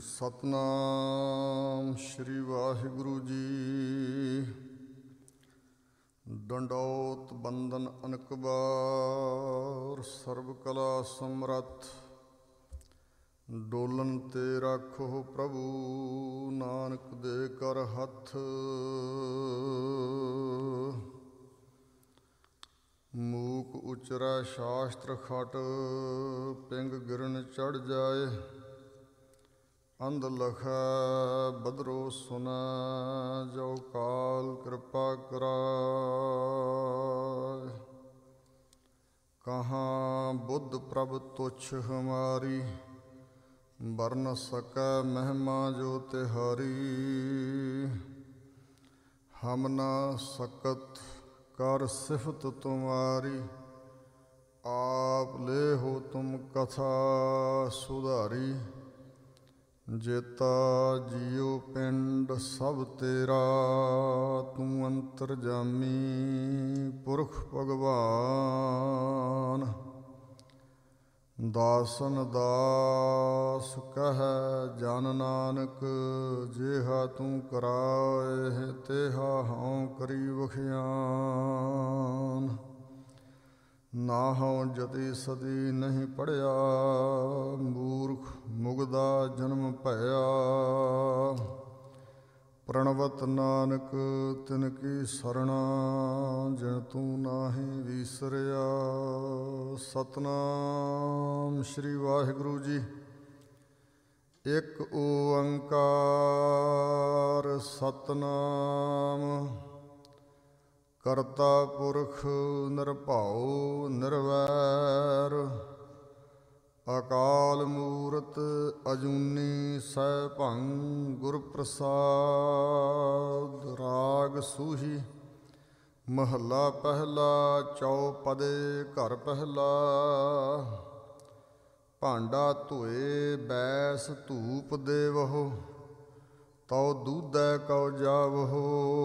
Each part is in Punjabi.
ਸਤਨਾਮ ਸ਼੍ਰੀ ਵਾਹਿਗੁਰੂ ਜੀ। ਡੰਡੌਤ ਬੰਦਨ ਅਨਕ ਬਾਰ, ਸਰਬ ਕਲਾ ਸਮਰੱਥ। ਡੋਲਨ ਤੇ ਰਾਖੋ ਪ੍ਰਭੂ, ਨਾਨਕ ਦੇ ਕਰ ਹੱਥ। ਮੂਕ ਉਚਰੈ ਸ਼ਾਸਤਰ ਖਟ, ਪਿੰਗ ਗਿਰਨ ਚੜ੍ਹ ਜਾਏ। ਅੰਧ ਲਖੈ ਬਦਰੋ ਸੁਨੈ, ਜੋ ਕਾਲ ਕਿਰਪਾ ਕਰਾਏ। ਕਹਾਂ ਬੁੱਧ ਪ੍ਰਭ ਤੁਛ ਹਮਾਰੀ, ਬਰ ਨ ਸਕੈ ਮਹਿਮਾ ਜੋ ਤਿਹਾਰੀ। ਹਮ ਨ ਸਕਤ ਕਰ ਸਿਫਤ ਤੁਮਾਰੀ, ਆਪ ਲੈ ਹੋ ਤੁਮ ਕਥਾ ਸੁਧਾਰੀ। ਜੇਤਾ ਜੀਉ ਪਿੰਡ ਸਭ ਤੇਰਾ, ਤੂੰ ਅੰਤਰਜਾਮੀ ਪੁਰਖ ਭਗਵਾਨ। ਦਾਸਨ ਦਾਸ ਕਹਿ ਜਨ ਨਾਨਕ, ਜੇਹਾ ਤੂੰ ਕਰਾਏ ਤੇਹਾ ਹਉ ਕਰੀ ਵਖਿਆਨ। ਨਾਹਉ ਜਤੀ ਸਦੀ ਨਹੀਂ ਪੜ੍ਹਿਆ, ਮੂਰਖ ਮੁਗਦਾ ਜਨਮ ਭਇਆ। ਪ੍ਰਣਵਤ ਨਾਨਕ ਤਿਨ ਕੀ ਸਰਣਾ, ਜਿਨ ਤੂੰ ਨਾਹੀਂ ਵੀਸਰਿਆ। ਸਤਨਾਮ ਸ਼੍ਰੀ ਵਾਹਿਗੁਰੂ ਜੀ। ਇੱਕ ਓੰਕਾਰ ਸਤਨਾਮ, ਕਰਤਾ ਪੁਰਖ ਨਿਰਭਉ ਨਿਰਵੈਰ। ਅਕਾਲ ਮੂਰਤ ਅਜੂਨੀ ਸੈਭੰ, ਗੁਰ ਪ੍ਰਸਾਦ। ਰਾਗ ਸੂਹੀ ਮਹੱਲਾ ਪਹਿਲਾ, ਚੌਪਦੇ ਘਰ ਪਹਿਲਾ। ਭਾਂਡਾ ਧੋਏ ਬੈਸ ਧੂਪ ਦੇਵਹੁ, ਤਉ ਦੂਧੈ ਕਉ ਜਾਵਹੁ।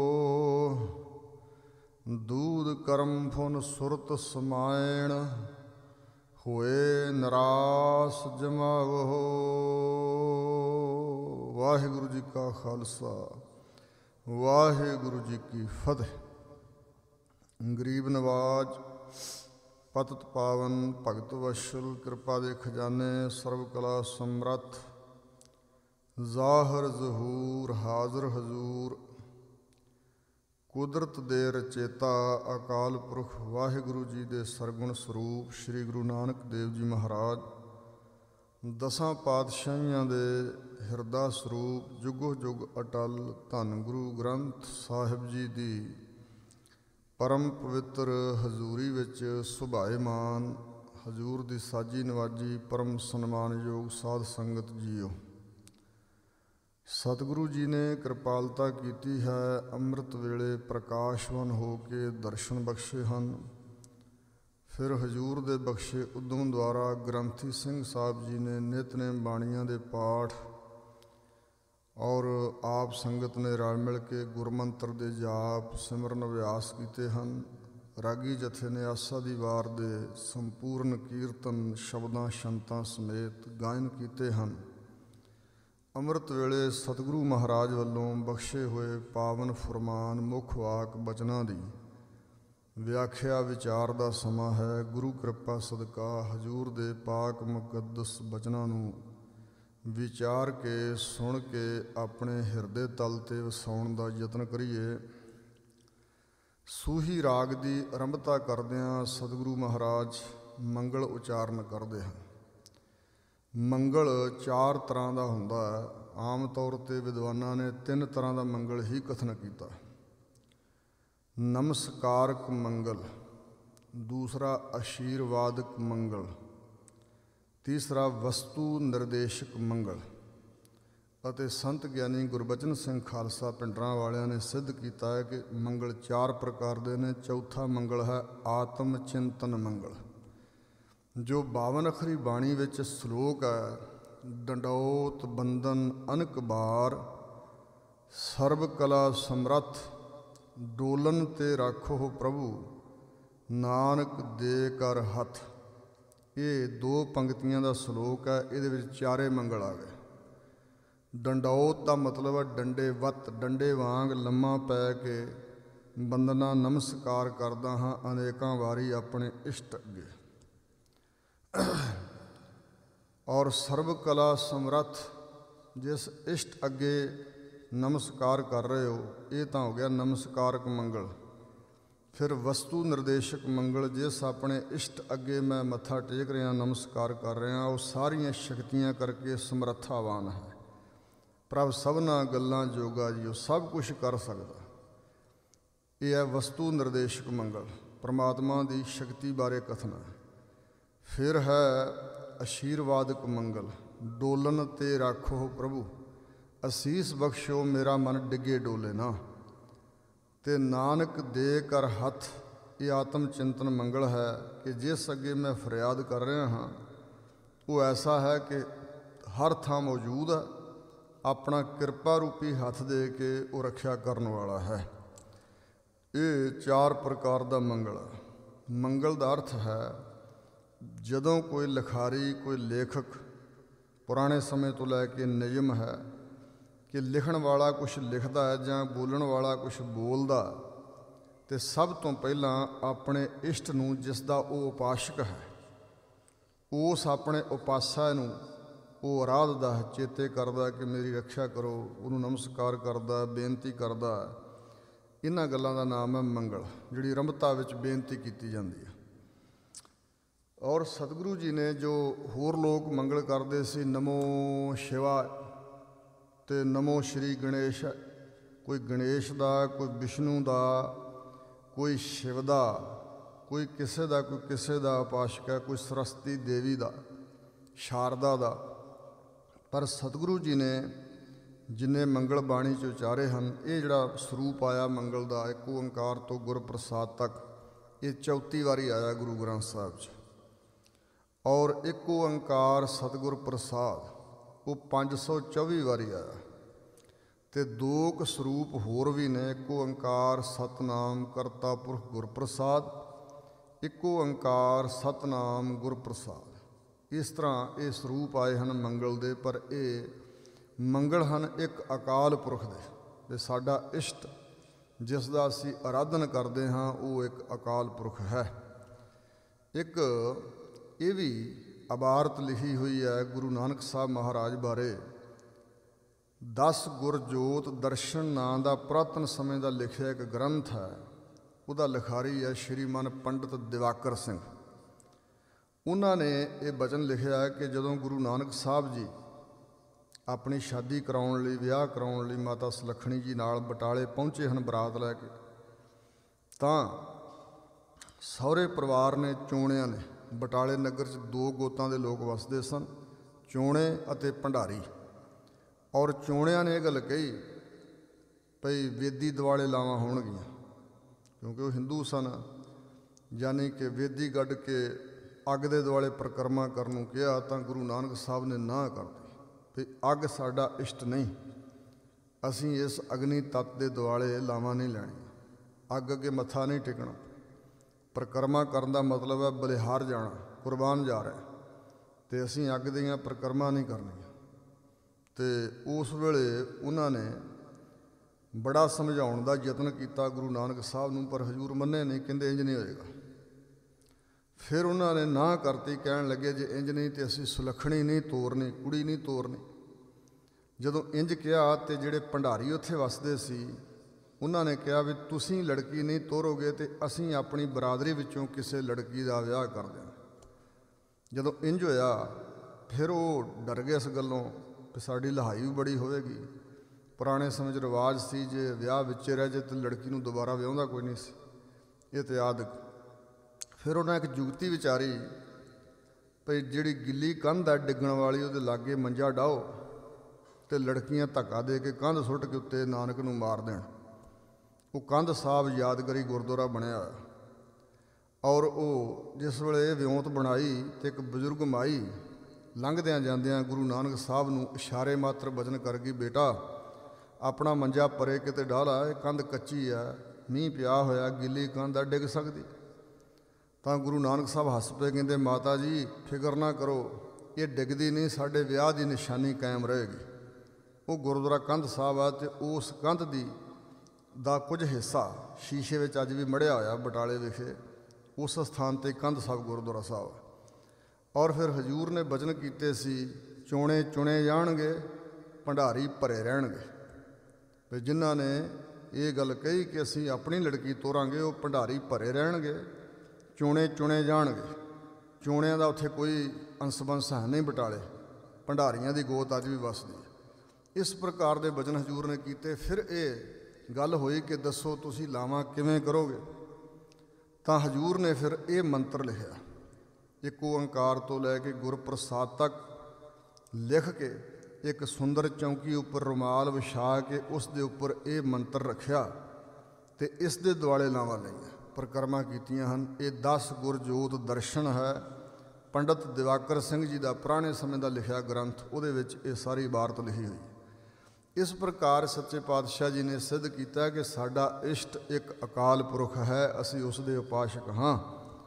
ਦੂਧ ਕਰਮ ਫੁਨ ਸੁਰਤ ਸਮਾਇਣ, ਹੋਏ ਨਿਰਾਸ ਜਮਾਵਹੁ। ਵਾਹਿਗੁਰੂ ਜੀ ਕਾ ਖਾਲਸਾ, ਵਾਹਿਗੁਰੂ ਜੀ ਕੀ ਫਤਿਹ। ਗਰੀਬ ਨਵਾਜ ਪਤਿਤ ਪਾਵਨ ਭਗਤ ਵਸ਼ਲ, ਕਿਰਪਾ ਦੇ ਖਜ਼ਾਨੇ, ਸਰਬ ਕਲਾ ਸਮਰੱਥ। ਜ਼ਾਹਰ ਜ਼ਹੂਰ ਹਾਜ਼ਰ ਹਜ਼ੂਰ, ਕੁਦਰਤ ਦੇ ਰਚੇਤਾ ਅਕਾਲ ਪੁਰਖ ਵਾਹਿਗੁਰੂ ਜੀ ਦੇ ਸਰਗੁਣ ਸਰੂਪ ਸ੍ਰੀ ਗੁਰੂ ਨਾਨਕ ਦੇਵ ਜੀ ਮਹਾਰਾਜ, ਦਸਾਂ ਪਾਤਸ਼ਾਹੀਆਂ ਦੇ ਹਿਰਦਾ ਸਰੂਪ, ਜੁਗੋ ਜੁਗ ਅਟਲ ਧੰਨ ਗੁਰੂ ਗ੍ਰੰਥ ਸਾਹਿਬ ਜੀ ਦੀ ਪਰਮ ਪਵਿੱਤਰ ਹਜ਼ੂਰੀ ਵਿੱਚ ਸੁਭਾਏਮਾਨ। ਹਜ਼ੂਰ ਦੀ ਸਾਜੀ ਨਵਾਜੀ ਪਰਮ ਸਨਮਾਨਯੋਗ ਸਾਧ ਸੰਗਤ ਜੀਓ, ਸਤਿਗੁਰੂ ਜੀ ਨੇ ਕਿਰਪਾਲਤਾ ਕੀਤੀ ਹੈ। ਅੰਮ੍ਰਿਤ ਵੇਲੇ ਪ੍ਰਕਾਸ਼ਵਾਨ ਹੋ ਕੇ ਦਰਸ਼ਨ ਬਖਸ਼ੇ ਹਨ। ਫਿਰ ਹਜ਼ੂਰ ਦੇ ਬਖਸ਼ੇ ਉਦਮ ਦੁਆਰਾ ਗ੍ਰੰਥੀ ਸਿੰਘ ਸਾਹਿਬ ਜੀ ਨੇ ਨਿਤਨੇਮ ਬਾਣੀਆਂ ਦੇ ਪਾਠ ਔਰ ਆਪ ਸੰਗਤ ਨੇ ਰਲ ਮਿਲ ਕੇ ਗੁਰਮੰਤਰ ਦੇ ਜਾਪ ਸਿਮਰਨ ਅਭਿਆਸ ਕੀਤੇ ਹਨ। ਰਾਗੀ ਜਥੇ ਨੇ ਆਸਾ ਦੀ ਵਾਰ ਦੇ ਸੰਪੂਰਨ ਕੀਰਤਨ ਸ਼ਬਦਾਂ ਸ਼ੰਤਾਂ ਸਮੇਤ ਗਾਇਨ ਕੀਤੇ ਹਨ। ਅੰਮ੍ਰਿਤ ਵੇਲੇ ਸਤਿਗੁਰੂ ਮਹਾਰਾਜ ਵੱਲੋਂ ਬਖਸ਼ੇ ਹੋਏ ਪਾਵਨ ਫੁਰਮਾਨ ਮੁੱਖ ਵਾਕ ਬਚਨਾਂ ਦੀ ਵਿਆਖਿਆ ਵਿਚਾਰ ਦਾ ਸਮਾਂ ਹੈ। ਗੁਰੂ ਕਿਰਪਾ ਸਦਕਾ ਹਜ਼ੂਰ ਦੇ ਪਾਕ ਮੁਕੱਦਸ ਬਚਨਾਂ ਨੂੰ ਵਿਚਾਰ ਕੇ ਸੁਣ ਕੇ ਆਪਣੇ ਹਿਰਦੇ ਤਲ 'ਤੇ ਵਸਾਉਣ ਦਾ ਯਤਨ ਕਰੀਏ। ਸੂਹੀ ਰਾਗ ਦੀ ਆਰੰਭਤਾ ਕਰਦਿਆਂ ਸਤਿਗੁਰੂ ਮਹਾਰਾਜ ਮੰਗਲ ਉਚਾਰਨ ਕਰਦੇ ਹਨ। ਮੰਗਲ ਚਾਰ ਤਰ੍ਹਾਂ ਦਾ ਹੁੰਦਾ ਹੈ। ਆਮ ਤੌਰ 'ਤੇ ਵਿਦਵਾਨਾਂ ਨੇ ਤਿੰਨ ਤਰ੍ਹਾਂ ਦਾ ਮੰਗਲ ਹੀ ਕਥਨ ਕੀਤਾ। ਨਮਸਕਾਰਕ ਮੰਗਲ, ਦੂਸਰਾ ਆਸ਼ੀਰਵਾਦਕ ਮੰਗਲ, ਤੀਸਰਾ ਵਸਤੂ ਨਿਰਦੇਸ਼ਕ ਮੰਗਲ। ਅਤੇ ਸੰਤ ਗਿਆਨੀ ਗੁਰਬਚਨ ਸਿੰਘ ਖਾਲਸਾ ਪਿੰਡਰਾਂ ਵਾਲਿਆਂ ਨੇ ਸਿੱਧ ਕੀਤਾ ਹੈ ਕਿ ਮੰਗਲ ਚਾਰ ਪ੍ਰਕਾਰ ਦੇ ਨੇ। ਚੌਥਾ ਮੰਗਲ ਹੈ ਆਤਮ ਚਿੰਤਨ ਮੰਗਲ, ਜੋ 52 ਅੱਖਰੀ ਬਾਣੀ ਵਿੱਚ ਸਲੋਕ ਹੈ। ਡੰਡੌਤ ਬੰਦਨ ਅਨਕ ਬਾਰ, ਸਰਬ ਕਲਾ ਸਮਰੱਥ। ਡੋਲਨ ਤੇ ਰਾਖੋ ਪ੍ਰਭੂ, ਨਾਨਕ ਦੇ ਕਰ ਹੱਥ। ਇਹ ਦੋ ਪੰਗਤੀਆਂ ਦਾ ਸਲੋਕ ਹੈ। ਇਹਦੇ ਵਿੱਚ ਚਾਰੇ ਮੰਗਲ ਆ ਗਏ। ਡੰਡੌਤ ਦਾ ਮਤਲਬ ਹੈ ਡੰਡੇ ਵੱਤ, ਡੰਡੇ ਵਾਂਗ ਲੰਮਾ ਪੈ ਕੇ ਬੰਦਨਾ ਨਮਸਕਾਰ ਕਰਦਾ ਹਾਂ ਅਨੇਕਾਂ ਵਾਰੀ ਆਪਣੇ ਇਸ਼ਟ ਅੱਗੇ। ਔਰ ਸਰਬ ਕਲਾ ਸਮਰੱਥ ਜਿਸ ਇਸ਼ਟ ਅੱਗੇ ਨਮਸਕਾਰ ਕਰ ਰਹੇ ਹੋ, ਇਹ ਤਾਂ ਹੋ ਗਿਆ ਨਮਸਕਾਰਕ ਮੰਗਲ। ਫਿਰ ਵਸਤੂ ਨਿਰਦੇਸ਼ਕ ਮੰਗਲ, ਜਿਸ ਆਪਣੇ ਇਸ਼ਟ ਅੱਗੇ ਮੈਂ ਮੱਥਾ ਟੇਕ ਰਿਹਾ, ਨਮਸਕਾਰ ਕਰ ਰਿਹਾ, ਉਹ ਸਾਰੀਆਂ ਸ਼ਕਤੀਆਂ ਕਰਕੇ ਸਮਰੱਥਾਵਾਨ ਹੈ। ਪ੍ਰਭ ਸਭਨਾ ਗੱਲਾਂ ਜੋਗਾ ਜੀ, ਉਹ ਸਭ ਕੁਛ ਕਰ ਸਕਦਾ। ਇਹ ਹੈ ਵਸਤੂ ਨਿਰਦੇਸ਼ਕ ਮੰਗਲ, ਪਰਮਾਤਮਾ ਦੀ ਸ਼ਕਤੀ ਬਾਰੇ ਕਥਨ ਹੈ। ਫਿਰ ਹੈ ਅਸ਼ੀਰਵਾਦਕ ਮੰਗਲ, ਡੋਲਨ ਤੇ ਰਾਖੋ ਪ੍ਰਭੂ, ਅਸੀਸ ਬਖਸ਼ੋ ਮੇਰਾ ਮਨ ਡਿੱਗੇ ਡੋਲੇ ਨਾ। ਤੇ ਨਾਨਕ ਦੇ ਕਰ ਹੱਥ, ਇਹ ਆਤਮ ਚਿੰਤਨ ਮੰਗਲ ਹੈ ਕਿ ਜਿਸ ਅੱਗੇ ਮੈਂ ਫਰਿਆਦ ਕਰ ਰਿਹਾ ਹਾਂ ਉਹ ਐਸਾ ਹੈ ਕਿ ਹਰ ਥਾਂ ਮੌਜੂਦ ਹੈ, ਆਪਣਾ ਕਿਰਪਾ ਰੂਪੀ ਹੱਥ ਦੇ ਕੇ ਉਹ ਰੱਖਿਆ ਕਰਨ ਵਾਲਾ ਹੈ। ਇਹ 4 ਪ੍ਰਕਾਰ ਦਾ ਮੰਗਲ ਹੈ। ਮੰਗਲ ਦਾ ਅਰਥ ਹੈ ਜਦੋਂ ਕੋਈ ਲਿਖਾਰੀ, ਕੋਈ ਲੇਖਕ, ਪੁਰਾਣੇ ਸਮੇਂ ਤੋਂ ਲੈ ਕੇ ਨਿਯਮ ਹੈ ਕਿ ਲਿਖਣ ਵਾਲਾ ਕੁਛ ਲਿਖਦਾ ਹੈ ਜਾਂ ਬੋਲਣ ਵਾਲਾ ਕੁਛ ਬੋਲਦਾ, ਤੇ ਸਭ ਤੋਂ ਪਹਿਲਾਂ ਆਪਣੇ ਇਸ਼ਟ ਨੂੰ, ਜਿਸ ਦਾ ਉਹ ਉਪਾਸ਼ਕ ਹੈ, ਉਸ ਆਪਣੇ ਉਪਾਸਾ ਨੂੰ ਉਹ ਅਰਾਧਦਾ ਹੈ, ਚੇਤੇ ਕਰਦਾ ਕਿ ਮੇਰੀ ਰੱਖਿਆ ਕਰੋ, ਉਹਨੂੰ ਨਮਸਕਾਰ ਕਰਦਾ, ਬੇਨਤੀ ਕਰਦਾ। ਇਹਨਾਂ ਗੱਲਾਂ ਦਾ ਨਾਮ ਹੈ ਮੰਗਲ, ਜਿਹੜੀ ਰੰਭਤਾ ਵਿੱਚ ਬੇਨਤੀ ਕੀਤੀ ਜਾਂਦੀ ਹੈ। ਔਰ ਸਤਿਗੁਰੂ ਜੀ ਨੇ ਜੋ ਹੋਰ ਲੋਕ ਮੰਗਲ ਕਰਦੇ ਸੀ, ਨਮੋ ਸ਼ਿਵਾਏ ਅਤੇ ਨਮੋ ਸ਼੍ਰੀ ਗਣੇਸ਼, ਕੋਈ ਗਣੇਸ਼ ਦਾ, ਕੋਈ ਵਿਸ਼ਨੂੰ ਦਾ, ਕੋਈ ਸ਼ਿਵ ਦਾ, ਕੋਈ ਕਿਸੇ ਦਾ, ਕੋਈ ਕਿਸੇ ਦਾ ਉਪਾਸ਼ਕ ਹੈ, ਕੋਈ ਸਰਸਵਤੀ ਦੇਵੀ ਦਾ, ਸ਼ਾਰਦਾ ਦਾ। ਪਰ ਸਤਿਗੁਰੂ ਜੀ ਨੇ ਜਿੰਨੇ ਮੰਗਲ ਬਾਣੀ 'ਚ ਉਚਾਰੇ ਹਨ, ਇਹ ਜਿਹੜਾ ਸਰੂਪ ਆਇਆ ਮੰਗਲ ਦਾ ਇੱਕ ਓਂਕਾਰ ਤੋਂ ਗੁਰਪ੍ਰਸਾਦ ਤੱਕ, ਇਹ 34 ਵਾਰੀ ਆਇਆ ਗੁਰੂ ਗ੍ਰੰਥ ਸਾਹਿਬ 'ਚ। ਔਰ ਇੱਕ ਓਂਕਾਰ ਸਤਿਗੁਰ ਪ੍ਰਸਾਦ, ਉਹ 524 ਵਾਰੀ ਆਇਆ। ਅਤੇ 2 ਕੁ ਸਰੂਪ ਹੋਰ ਵੀ ਨੇ, ਇੱਕ ਓਂਕਾਰ ਸਤਿਨਾਮ ਕਰਤਾ ਪੁਰਖ ਗੁਰਪ੍ਰਸਾਦ, ਇੱਕ ਓਂਕਾਰ ਸਤਿਨਾਮ ਗੁਰਪ੍ਰਸਾਦ। ਇਸ ਤਰ੍ਹਾਂ ਇਹ ਸਰੂਪ ਆਏ ਹਨ ਮੰਗਲ ਦੇ। ਪਰ ਇਹ ਮੰਗਲ ਹਨ ਇੱਕ ਅਕਾਲ ਪੁਰਖ ਦੇ, ਵੀ ਸਾਡਾ ਇਸ਼ਟ ਜਿਸ ਦਾ ਅਸੀਂ ਆਰਾਧਨ ਕਰਦੇ ਹਾਂ ਉਹ ਇੱਕ ਅਕਾਲ ਪੁਰਖ ਹੈ। ਇੱਕ ਇਹ ਵੀ ਇਬਾਰਤ ਲਿਖੀ ਹੋਈ ਹੈ ਗੁਰੂ ਨਾਨਕ ਸਾਹਿਬ ਮਹਾਰਾਜ ਬਾਰੇ, 10 ਗੁਰਜੋਤ ਦਰਸ਼ਨ ਨਾਂ ਦਾ ਪੁਰਾਤਨ ਸਮੇਂ ਦਾ ਲਿਖਿਆ ਇੱਕ ਗ੍ਰੰਥ ਹੈ। ਉਹਦਾ ਲਿਖਾਰੀ ਹੈ ਸ਼੍ਰੀਮਾਨ ਪੰਡਿਤ ਦਿਵਾਕਰ ਸਿੰਘ। ਉਹਨਾਂ ਨੇ ਇਹ ਬਚਨ ਲਿਖਿਆ ਹੈ ਕਿ ਜਦੋਂ ਗੁਰੂ ਨਾਨਕ ਸਾਹਿਬ ਜੀ ਆਪਣੀ ਸ਼ਾਦੀ ਕਰਾਉਣ ਲਈ, ਵਿਆਹ ਕਰਾਉਣ ਲਈ ਮਾਤਾ ਸੁਲੱਖਣੀ ਜੀ ਨਾਲ ਬਟਾਲੇ ਪਹੁੰਚੇ ਹਨ ਬਰਾਤ ਲੈ ਕੇ, ਤਾਂ ਸਹੁਰੇ ਪਰਿਵਾਰ ਨੇ, ਚੋਣਿਆਂ ਨੇ, ਬਟਾਲੇ ਨਗਰ 'ਚ 2 ਗੋਤਾਂ ਦੇ ਲੋਕ ਵਸਦੇ ਸਨ, ਚੋਣੇ ਅਤੇ ਭੰਡਾਰੀ। ਔਰ ਚੋਣਿਆਂ ਨੇ ਇਹ ਗੱਲ ਕਹੀ ਭਈ ਵੇਦੀ ਦੁਆਲੇ ਲਾਵਾਂ ਹੋਣਗੀਆਂ, ਕਿਉਂਕਿ ਉਹ ਹਿੰਦੂ ਸਨ। ਯਾਨੀ ਕਿ ਵੇਦੀ ਗੱਡ ਕੇ ਅੱਗ ਦੇ ਦੁਆਲੇ ਪਰਿਕਰਮਾ ਕਰਨ ਨੂੰ ਕਿਹਾ, ਤਾਂ ਗੁਰੂ ਨਾਨਕ ਸਾਹਿਬ ਨੇ ਨਾਂਹ ਕਰ ਦਿੱਤੀ ਵੀ ਅੱਗ ਸਾਡਾ ਇਸ਼ਟ ਨਹੀਂ, ਅਸੀਂ ਇਸ ਅਗਨੀ ਤੱਤ ਦੇ ਦੁਆਲੇ ਲਾਵਾਂ ਨਹੀਂ ਲੈਣੀਆਂ, ਅੱਗ ਅੱਗੇ ਮੱਥਾ ਨਹੀਂ ਟੇਕਣਾ। ਪਰਿਕਰਮਾ ਕਰਨ ਦਾ ਮਤਲਬ ਹੈ ਬਲਿਹਾਰ ਜਾਣਾ, ਕੁਰਬਾਨ ਜਾ ਰਿਹਾ, ਅਤੇ ਅਸੀਂ ਅੱਗ ਦੀਆਂ ਪਰਿਕਰਮਾ ਨਹੀਂ ਕਰਨੀਆਂ। ਅਤੇ ਉਸ ਵੇਲੇ ਉਹਨਾਂ ਨੇ ਬੜਾ ਸਮਝਾਉਣ ਦਾ ਯਤਨ ਕੀਤਾ ਗੁਰੂ ਨਾਨਕ ਸਾਹਿਬ ਨੂੰ, ਪਰ ਹਜ਼ੂਰ ਮੰਨੇ ਨਹੀਂ, ਕਹਿੰਦੇ ਇੰਝ ਨਹੀਂ ਹੋਏਗਾ। ਫਿਰ ਉਹਨਾਂ ਨੇ ਨਾਂਹ ਕਰਤੀ, ਕਹਿਣ ਲੱਗੇ ਜੇ ਇੰਝ ਨਹੀਂ ਤਾਂ ਅਸੀਂ ਸੁਲੱਖਣੀ ਨਹੀਂ ਤੋਰਨੀ, ਕੁੜੀ ਨਹੀਂ ਤੋਰਨੀ। ਜਦੋਂ ਇੰਝ ਕਿਹਾ ਅਤੇ ਜਿਹੜੇ ਭੰਡਾਰੀ ਉੱਥੇ ਵਸਦੇ ਸੀ ਉਹਨਾਂ ਨੇ ਕਿਹਾ ਵੀ ਤੁਸੀਂ ਲੜਕੀ ਨਹੀਂ ਤੋਰੋਗੇ ਅਤੇ ਅਸੀਂ ਆਪਣੀ ਬਰਾਦਰੀ ਵਿੱਚੋਂ ਕਿਸੇ ਲੜਕੀ ਦਾ ਵਿਆਹ ਕਰ ਦਿਆਂਗੇ। ਜਦੋਂ ਇੰਝ ਹੋਇਆ ਫਿਰ ਉਹ ਡਰ ਗਏ ਇਸ ਗੱਲੋਂ ਵੀ ਸਾਡੀ ਲਹਾਈ ਵੀ ਬੜੀ ਹੋਵੇਗੀ। ਪੁਰਾਣੇ ਸਮੇਂ 'ਚ ਰਿਵਾਜ਼ ਸੀ ਜੇ ਵਿਆਹ ਵਿੱਚ ਰਹਿ ਜੇ ਤਾਂ ਲੜਕੀ ਨੂੰ ਦੁਬਾਰਾ ਵਿਆਹੁੰਦਾ ਕੋਈ ਨਹੀਂ ਸੀ, ਇਹ ਤੇ ਆਦਿ। ਫਿਰ ਉਹਨਾਂ ਇੱਕ ਜੁਗਤੀ ਵਿਚਾਰੀ ਭਈ ਜਿਹੜੀ ਗਿੱਲੀ ਕੰਧ ਹੈ ਡਿੱਗਣ ਵਾਲੀ, ਉਹਦੇ ਲਾਗੇ ਮੰਜਾ ਡਾਹੋ ਅਤੇ ਲੜਕੀਆਂ ਧੱਕਾ ਦੇ ਕੇ ਕੰਧ ਸੁੱਟ ਕੇ ਉੱਤੇ ਨਾਨਕ ਨੂੰ ਮਾਰ ਦੇਣ। ਉਹ ਕੰਧ ਸਾਹਿਬ ਯਾਦਗਾਰੀ ਗੁਰਦੁਆਰਾ ਬਣਿਆ ਹੋਇਆ। ਔਰ ਉਹ ਜਿਸ ਵੇਲੇ ਇਹ ਵਿਉਂਤ ਬਣਾਈ ਅਤੇ ਇੱਕ ਬਜ਼ੁਰਗ ਮਾਈ ਲੰਘਦਿਆਂ ਜਾਂਦਿਆਂ ਗੁਰੂ ਨਾਨਕ ਸਾਹਿਬ ਨੂੰ ਇਸ਼ਾਰੇ ਮਾਤਰ ਬਚਨ ਕਰ ਗਈ, ਬੇਟਾ ਆਪਣਾ ਮੰਜਾ ਪਰੇ ਕਿਤੇ ਡਾਹ ਲਾ, ਇਹ ਕੰਧ ਕੱਚੀ ਆ, ਮੀਂਹ ਪਿਆ ਹੋਇਆ, ਗਿੱਲੀ ਕੰਧ ਆ, ਡਿੱਗ ਸਕਦੀ। ਤਾਂ ਗੁਰੂ ਨਾਨਕ ਸਾਹਿਬ ਹੱਸ ਪਏ, ਕਹਿੰਦੇ ਮਾਤਾ ਜੀ ਫਿਕਰ ਨਾ ਕਰੋ, ਇਹ ਡਿੱਗਦੀ ਨਹੀਂ, ਸਾਡੇ ਵਿਆਹ ਦੀ ਨਿਸ਼ਾਨੀ ਕਾਇਮ ਰਹੇਗੀ। ਉਹ ਗੁਰਦੁਆਰਾ ਕੰਧ ਸਾਹਿਬ ਆ, ਅਤੇ ਉਸ ਕੰਧ ਦਾ ਕੁਝ ਹਿੱਸਾ ਸ਼ੀਸ਼ੇ ਵਿੱਚ ਅੱਜ ਵੀ ਮੜ੍ਹਿਆ ਹੋਇਆ ਬਟਾਲੇ ਵਿਖੇ, ਉਸ ਸਥਾਨ 'ਤੇ ਕੰਧ ਸਾਹਿਬ ਗੁਰਦੁਆਰਾ ਸਾਹਿਬ। ਔਰ ਫਿਰ ਹਜ਼ੂਰ ਨੇ ਬਚਨ ਕੀਤੇ ਸੀ, ਚੋਣੇ ਚੁਣੇ ਜਾਣਗੇ, ਭੰਡਾਰੀ ਭਰੇ ਰਹਿਣਗੇ। ਵੀ ਜਿਨ੍ਹਾਂ ਨੇ ਇਹ ਗੱਲ ਕਹੀ ਕਿ ਅਸੀਂ ਆਪਣੀ ਲੜਕੀ ਤੋਰਾਂਗੇ, ਉਹ ਭੰਡਾਰੀ ਭਰੇ ਰਹਿਣਗੇ, ਚੋਣੇ ਚੁਣੇ ਜਾਣਗੇ। ਚੋਣਿਆਂ ਦਾ ਉੱਥੇ ਕੋਈ ਅੰਸ ਬੰਸ ਹੈ ਨਹੀਂ ਬਟਾਲੇ, ਭੰਡਾਰੀਆਂ ਦੀ ਗੋਤ ਅੱਜ ਵੀ ਵੱਸਦੀ ਹੈ। ਇਸ ਪ੍ਰਕਾਰ ਦੇ ਬਚਨ ਹਜ਼ੂਰ ਨੇ ਕੀਤੇ। ਫਿਰ ਇਹ ਗੱਲ ਹੋਈ ਕਿ ਦੱਸੋ ਤੁਸੀਂ ਲਾਵਾਂ ਕਿਵੇਂ ਕਰੋਗੇ? ਤਾਂ ਹਜ਼ੂਰ ਨੇ ਫਿਰ ਇਹ ਮੰਤਰ ਲਿਖਿਆ, ਇੱਕ ਓਂਕਾਰ ਤੋਂ ਲੈ ਕੇ ਗੁਰਪ੍ਰਸਾਦ ਤੱਕ ਲਿਖ ਕੇ ਇੱਕ ਸੁੰਦਰ ਚੌਂਕੀ ਉੱਪਰ ਰੁਮਾਲ ਵਿਛਾ ਕੇ ਉਸ ਦੇ ਉੱਪਰ ਇਹ ਮੰਤਰ ਰੱਖਿਆ ਅਤੇ ਇਸ ਦੇ ਦੁਆਲੇ ਲਾਵਾਂ ਲਈਆਂ, ਪਰਿਕਰਮਾ ਕੀਤੀਆਂ ਹਨ। ਇਹ 10 ਗੁਰਜੋਤ ਦਰਸ਼ਨ ਹੈ, ਪੰਡਤ ਦਿਵਾਕਰ ਸਿੰਘ ਜੀ ਦਾ ਪੁਰਾਣੇ ਸਮੇਂ ਦਾ ਲਿਖਿਆ ਗ੍ਰੰਥ, ਉਹਦੇ ਵਿੱਚ ਇਹ ਸਾਰੀ ਇਬਾਰਤ ਲਿਖੀ ਹੋਈ। ਇਸ ਪ੍ਰਕਾਰ ਸੱਚੇ ਪਾਤਸ਼ਾਹ ਜੀ ਨੇ ਸਿੱਧ ਕੀਤਾ ਕਿ ਸਾਡਾ ਇਸ਼ਟ ਇੱਕ ਅਕਾਲ ਪੁਰਖ ਹੈ, ਅਸੀਂ ਉਸ ਦੇ ਉਪਾਸ਼ਕ ਹਾਂ।